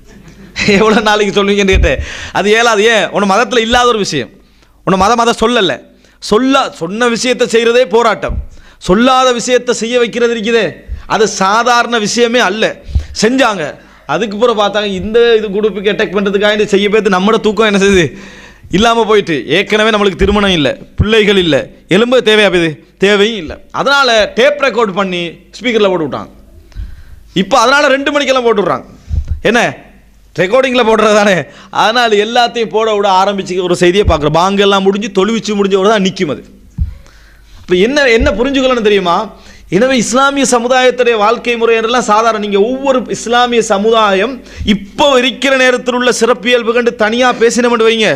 எவ்வளோ நாளைக்கு சொல்லுவீங்கன்னு கேட்டேன். அது ஏழாது. ஏன் உன்னை மதத்தில் இல்லாத ஒரு விஷயம், உன்னை மத மதம் சொல்லலை, சொல்ல சொன்ன விஷயத்தை செய்கிறதே போராட்டம், சொல்லாத விஷயத்தை செய்ய வைக்கிறது இருக்குதே அது சாதாரண விஷயமே அல்ல. செஞ்சாங்க. அதுக்கு பிறகு பார்த்தாங்க இந்த இது குரூப்புக்கு அட்டாக் பண்ணுறதுக்காக செய்ய பேர்த்து நம்மளோட தூக்கம் என்ன செய்யுது இல்லாமல் போயிட்டு. ஏற்கனவே நம்மளுக்கு திருமணம் இல்லை, பிள்ளைகள் இல்லை, எலும்பு தேவையா போயுது, தேவையும் இல்லை. அதனால் டேப் ரெக்கார்ட் பண்ணி ஸ்பீக்கரில் போட்டு விட்டாங்க. இப்போ அதனால் ரெண்டு மணிக்கெல்லாம் போட்டு விட்றாங்க. என்ன ரெக்கார்டிங்கில் போடுறது தானே, அதனால் எல்லாத்தையும் போட விட ஆரம்பிச்சு ஒரு செய்தியை பார்க்குறோம். பாங்கெல்லாம் முடிஞ்சு தொழுவிச்சு முடிஞ்ச தான் நிற்கும் அது. இப்போ என்ன என்ன புரிஞ்சுக்கலன்னு தெரியுமா? எனவே இஸ்லாமிய சமுதாயத்துடைய வாழ்க்கை முறை என்றெல்லாம் சாதாரண, நீங்கள் ஒவ்வொரு இஸ்லாமிய சமுதாயம் இப்போ இருக்கிற நேரத்தில் உள்ள சிறப்பியல்பு கண்டு தனியாக பேசினோம்னு வைங்க,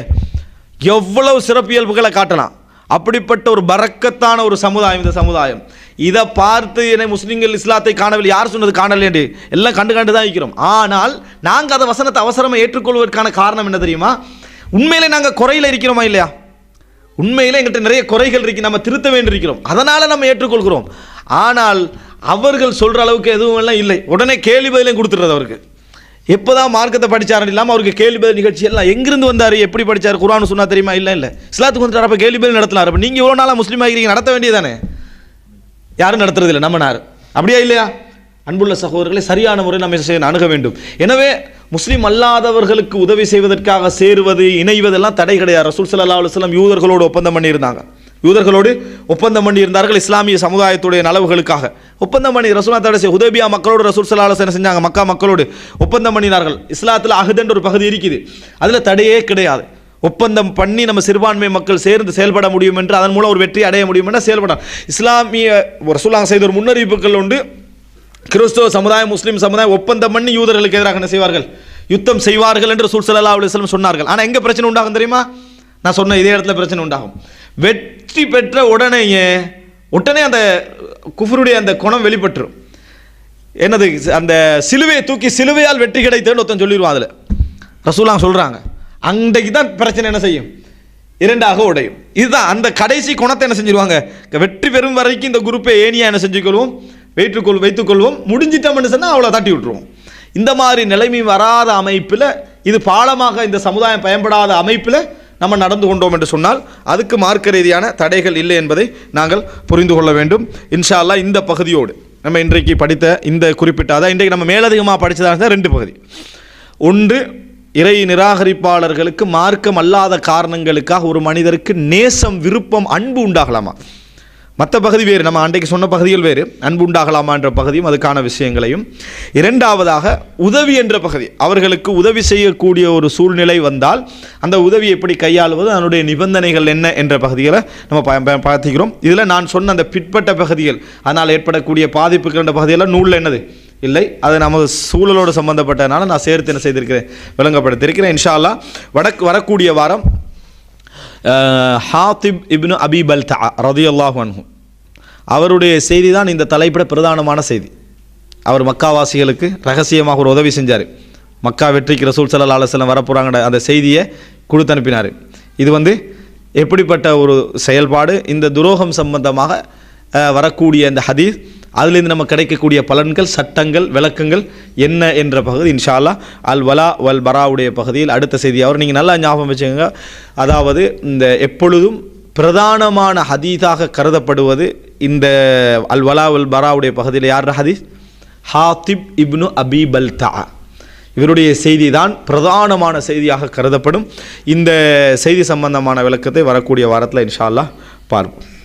எவ்வளவு சிறப்பியல்புகளை காட்டலாம். அப்படிப்பட்ட ஒரு பரக்கத்தான ஒரு சமுதாயம் இந்த சமுதாயம். இதை பார்த்து என்னை முஸ்லீம்கள் இஸ்லாத்தை காணவில்லை, யார் சொன்னது காணலேண்டு, எல்லாம் கண்டு கண்டு தான் இருக்கிறோம். ஆனால் நாங்கள் அதை வசனத்தை அவசரமாக ஏற்றுக்கொள்வதற்கான காரணம் என்ன தெரியுமா? உண்மையிலே நாங்கள் குறையில் இருக்கிறோமா இல்லையா? உண்மையிலே எங்கள்கிட்ட நிறைய குறைகள் இருக்கு, நம்ம திருத்த வேண்டியிருக்கிறோம், அதனால் நம்ம ஏற்றுக்கொள்கிறோம். ஆனால் அவர்கள் சொல்கிற அளவுக்கு எதுவும் எல்லாம் இல்லை. உடனே கேள்வி பதிலையும் கொடுத்துடுறது அவருக்கு. எப்போ தான் மார்க்கத்தை படித்தார் இல்லாமல் அவருக்கு கேள்வி பதில் நிகழ்ச்சி எல்லாம் எங்கிருந்து வந்தார், எப்படி படித்தார், குர்ஆன் சொன்னா தெரியுமா, இல்லை இல்லை இஸ்லாத்துக்கு வந்துட்டார், அப்போ கேள்வி பதில் நடத்தினார். அப்போ நீங்கள் இவ்வளோ நாளாக முஸ்லீம் ஆகிறீங்க, நடத்த வேண்டியதானே? யாரும் நடத்துறது இல்லை, நம்ம நார் அப்படியா இல்லையா? அன்புள்ள சகோதரர்களை சரியான முறை நம்ம அணுக வேண்டும். எனவே முஸ்லீம் அல்லாதவர்களுக்கு உதவி செய்வதற்காக சேருவது இணைவதெல்லாம் தடை கிடையாது. ரசூல் ஸல்லல்லாஹு அலைஹி வஸல்லம் யூதர்களோடு ஒப்பந்தம் பண்ணியிருந்தாங்க. யூதர்களோடு ஒப்பந்தம் பண்ணி இருந்தார்கள் இஸ்லாமிய சமுதாயத்துடைய நலவுகளுக்காக. ஒப்பந்தம் பண்ணி ரசூலுல்லாஹ் தஆலா ஹுதைபியா மக்களோடு ரசூல் ஸல்லல்லாஹு அலைஹி வஸல்லம் செஞ்சாங்க, மக்கா மக்களோடு ஒப்பந்தம் பண்ணினார்கள். இஸ்லாத்தில் அஹ்துன்ற ஒரு பகுதி இருக்குது, அதில் தடையே கிடையாது. ஒப்பந்தம் பண்ணி நம்ம சிறுபான்மை மக்கள் சேர்ந்து செயல்பட முடியும் என்று, அதன் மூலம் ஒரு வெற்றி அடைய முடியும் என்று செயல்பட இஸ்லாமிய ரசூலுல்லாஹ் செய்த ஒரு முன்னறிவிப்புகள் உண்டு. கிறிஸ்தவ சமுதாயம் முஸ்லீம் சமுதாயம் ஒப்பந்தம் பண்ணி யூதர்களுக்கு எதிராக என்ன செய்வார்கள், யுத்தம் செய்வார்கள் என்று ரசூல் ஸல்லல்லாஹு அலைஹி வஸல்லம் சொன்னார்கள். ஆனால் எங்கே பிரச்சனை உண்டாகும் தெரியுமா? நான் சொன்ன இதே இடத்துல பிரச்சனை உண்டாகும். வெற்றி பெற்ற உடனேயே உடனே அந்த குஃபருடைய அந்த குணம் வெளிப்பட்டுரும். என்னது, அந்த சிலுவையை தூக்கி சிலுவையால் வெற்றி கிடைத்தேன்னு ஒருத்தன் சொல்லிடுவான். அதில் ரசூலுல்லாஹ் சொல்கிறாங்க, அன்றைக்கு தான் பிரச்சனை என்ன செய்யும், இரண்டாக உடையும். இதுதான் அந்த கடைசி குணத்தை என்ன செஞ்சிருவாங்க, வெற்றி பெறும் வரைக்கும் இந்த குரூப்பை ஏனியா என்ன செஞ்சுக்கொள்வோம், வைத்துக்கொள் வைத்துக்கொள்வோம் முடிஞ்சிட்டோம்னு சொன்னால் அவ்வளோ தட்டி விட்டுருவோம். இந்த மாதிரி நிலைமை வராத அமைப்பில், இது பாலமாக இந்த சமுதாயம் பயன்படாத அமைப்பில் நம்ம நடந்து கொண்டோம் என்று சொன்னால் அதுக்கு மார்க்க ரீதியான தடைகள் இல்லை என்பதை நாங்கள் புரிந்து கொள்ள வேண்டும். இன்ஷா அல்லாஹ் இந்த பகுதியோடு நம்ம இன்றைக்கு படித்த இந்த குறிப்பிட்ட, அதான் இன்றைக்கு நம்ம மேலதிகமாக படித்ததாக ரெண்டு பகுதி. ஒன்று, இறை நிராகரிப்பாளர்களுக்கு மார்க்கம் அல்லாத காரணங்களுக்காக ஒரு மனிதருக்கு நேசம், விருப்பம், அன்பு உண்டாகலாமா. மற்ற பகுதி வேறு, நம்ம அன்றைக்கு சொன்ன பகுதிகள் வேறு. அன்பு உண்டாகலாமா என்ற பகுதியும் அதுக்கான விஷயங்களையும். இரண்டாவதாக உதவி என்ற பகுதி, அவர்களுக்கு உதவி செய்யக்கூடிய ஒரு சூழ்நிலை வந்தால் அந்த உதவியை எப்படி கையாளுவது, அதனுடைய நிபந்தனைகள் என்ன என்ற பகுதிகளை நம்ம பார்த்துக்கிறோம். இதில் நான் சொன்ன அந்த பிற்பட்ட பகுதிகள், அதனால் ஏற்படக்கூடிய பாதிப்புகள் என்ற பகுதியெல்லாம் நூலில் என்னது இல்லை, அது நமது சூழலோடு சம்பந்தப்பட்டதுனால நான் சேர்த்து என்ன செய்திருக்கிறேன், விளங்கப்படுத்தியிருக்கிறேன். இன்ஷா அல்லாஹ் வடக்கு வரக்கூடிய வாரம் ஹாத்திப் இப்னு அபி பல்தா ரலியல்லாஹு அன்ஹு அவருடைய செய்தி தான் இந்த தலைப்பிட பிரதானமான செய்தி. அவர் மக்காவாசிகளுக்கு ரகசியமாக ஒரு உதவி செஞ்சார். மக்கா வெற்றிக்கு ரசூல் ஸல்லல்லாஹு அலைஹி வஸல்லம் வரப்போகிறாங்க அந்த செய்தியை கொடுத்து அனுப்பினார். இது வந்து எப்படிப்பட்ட ஒரு செயல்பாடு, இந்த துரோகம் சம்பந்தமாக வரக்கூடிய இந்த ஹதீஸ், அதிலிருந்து நம்ம கிடைக்கக்கூடிய பலன்கள், சட்டங்கள், விளக்கங்கள் என்ன என்ற பகுதி இன்ஷா அல்லாஹ் அல் வலா வல் பராவுடைய பகுதியில் அடுத்த செய்தி. அவர் நீங்கள் நல்லா ஞாபகம் வச்சுக்கோங்க. அதாவது இந்த எப்பொழுதும் பிரதானமான ஹதீஸாக கருதப்படுவது இந்த அல் வலா வல் பராவுடைய பகுதியில் யார் ஹதீஸ், ஹாத்திப் இப்னு அபி பல்தா, இவருடைய செய்தி தான் பிரதானமான செய்தியாக கருதப்படும். இந்த செய்தி சம்பந்தமான விளக்கத்தை வரக்கூடிய வாரத்தில் இன்ஷா அல்லாஹ் பார்ப்போம்.